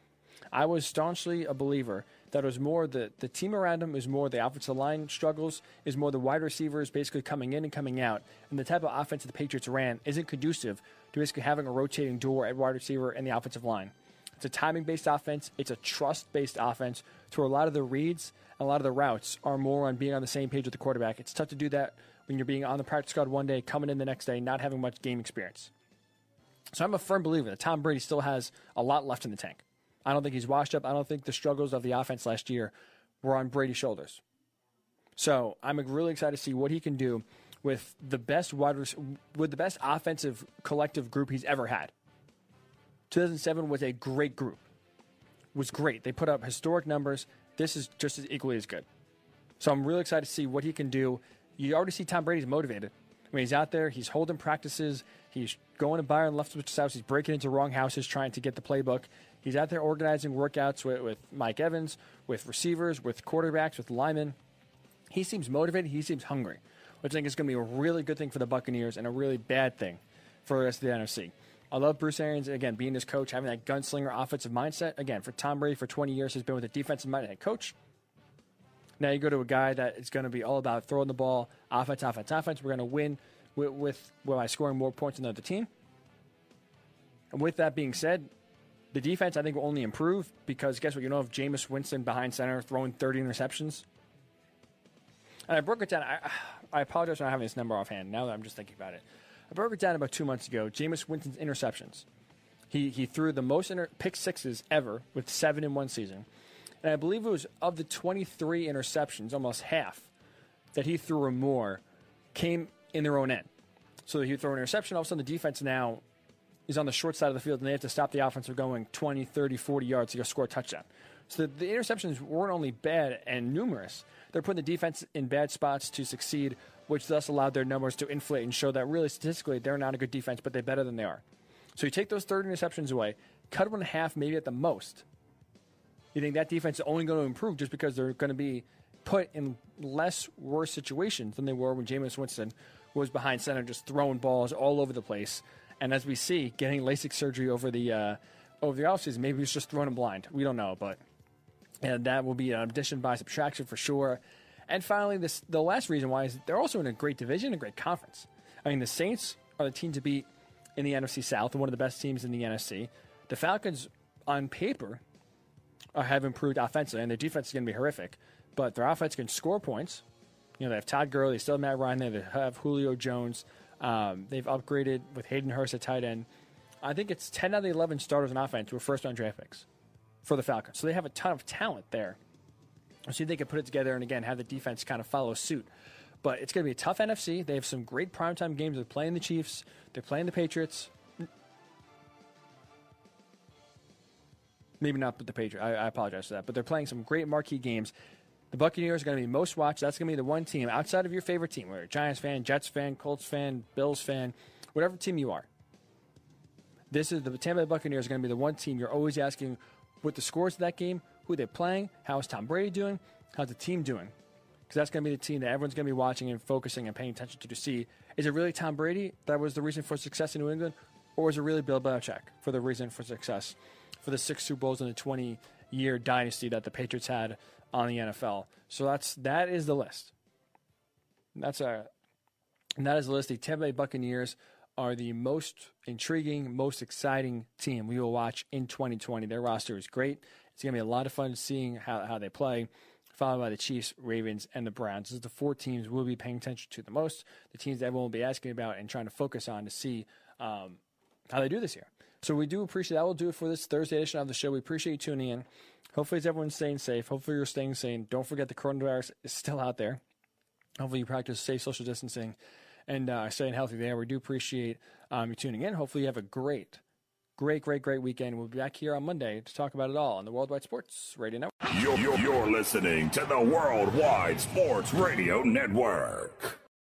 I was staunchly a believer that it was more the, the team around him, is more the offensive line struggles, is more the wide receivers basically coming in and coming out. And the type of offense that the Patriots ran isn't conducive to basically having a rotating door at wide receiver and the offensive line. It's a timing-based offense. It's a trust-based offense. To a lot of the reads and a lot of the routes are more on being on the same page with the quarterback. It's tough to do that when you're being on the practice squad one day, coming in the next day, not having much game experience. So I'm a firm believer that Tom Brady still has a lot left in the tank. I don't think he's washed up. I don't think the struggles of the offense last year were on Brady's shoulders. So I'm really excited to see what he can do with the best wide with the best offensive collective group he's ever had. two thousand seven was a great group. Was great. They put up historic numbers. This is just as equally as good. So I'm really excited to see what he can do. You already see Tom Brady's motivated. I mean, he's out there. He's holding practices. He's going to Byron Leftwich's house. He's breaking into wrong houses trying to get the playbook. He's out there organizing workouts with, with Mike Evans, with receivers, with quarterbacks, with linemen. He seems motivated. He seems hungry, which I think is going to be a really good thing for the Buccaneers and a really bad thing for the rest of the N F C. I love Bruce Arians, again, being his coach, having that gunslinger offensive mindset. Again, for Tom Brady for twenty years, has been with a defensive-minded head coach. Now you go to a guy that is going to be all about throwing the ball, offense, offense, offense. We're going to win with, with by scoring more points than the other team. And with that being said, the defense, I think, will only improve because guess what? You know, if Jameis Winston behind center throwing thirty interceptions. And I broke it down. I, I apologize for not having this number offhand now that I'm just thinking about it. I broke it down about two months ago. Jameis Winston's interceptions. He he threw the most inter- pick sixes ever with seven in one season. And I believe it was of the twenty-three interceptions, almost half, that he threw or more came in their own end. So he would throw an interception. All of a sudden, the defense now is on the short side of the field, and they have to stop the offense from going twenty, thirty, forty yards to go score a touchdown. So the, the interceptions weren't only bad and numerous. They're putting the defense in bad spots to succeed, which thus allowed their numbers to inflate and show that really statistically they're not a good defense, but they're better than they are. So you take those thirty interceptions away, cut them in half maybe at the most. You think that defense is only going to improve just because they're going to be put in less worse situations than they were when Jameis Winston was behind center just throwing balls all over the place. And as we see, getting LASIK surgery over the uh, over the offseason, maybe he's just throwing him blind. We don't know, but and that will be an addition by subtraction for sure. And finally, this the last reason why is they're also in a great division, a great conference. I mean, the Saints are the team to beat in the N F C South and one of the best teams in the N F C. The Falcons, on paper, uh, have improved offensively, and their defense is going to be horrific. But their offense can score points. You know, they have Todd Gurley, they still have Matt Ryan there, they have Julio Jones. Um, they've upgraded with Hayden Hurst at tight end. I think it's ten out of the eleven starters on offense were first-round draft picks for the Falcons. So they have a ton of talent there. I see if they can put it together and, again, have the defense kind of follow suit. But it's going to be a tough N F C. They have some great primetime games. They're playing the Chiefs. They're playing the Patriots. Maybe not with the Patriots. I, I apologize for that. But they're playing some great marquee games. The Buccaneers are going to be most watched. That's going to be the one team outside of your favorite team, whether you're a Giants fan, Jets fan, Colts fan, Bills fan, whatever team you are. This is the Tampa Bay Buccaneers are going to be the one team you're always asking what the scores of that game, who they're playing, how is Tom Brady doing, how's the team doing. Because that's going to be the team that everyone's going to be watching and focusing and paying attention to to see, is it really Tom Brady that was the reason for success in New England, or was it really Bill Belichick for the reason for success for the six Super Bowls and the twenty-year dynasty that the Patriots had on the N F L. So that's that is the list. That's a and that is the list. The Tampa Bay Buccaneers are the most intriguing, most exciting team we will watch in twenty twenty. Their roster is great. It's going to be a lot of fun seeing how, how they play, followed by the Chiefs, Ravens, and the Browns. This is the four teams we'll be paying attention to the most, the teams that everyone will be asking about and trying to focus on to see um, how they do this year. So we do appreciate that. We'll do it for this Thursday edition of the show. We appreciate you tuning in. Hopefully everyone's staying safe. Hopefully you're staying sane. Don't forget the coronavirus is still out there. Hopefully you practice safe social distancing and uh, staying healthy there. We do appreciate um, you tuning in. Hopefully you have a great, great, great, great weekend. We'll be back here on Monday to talk about it all on the Worldwide Sports Radio Network. You're, you're, you're listening to the Worldwide Sports Radio Network.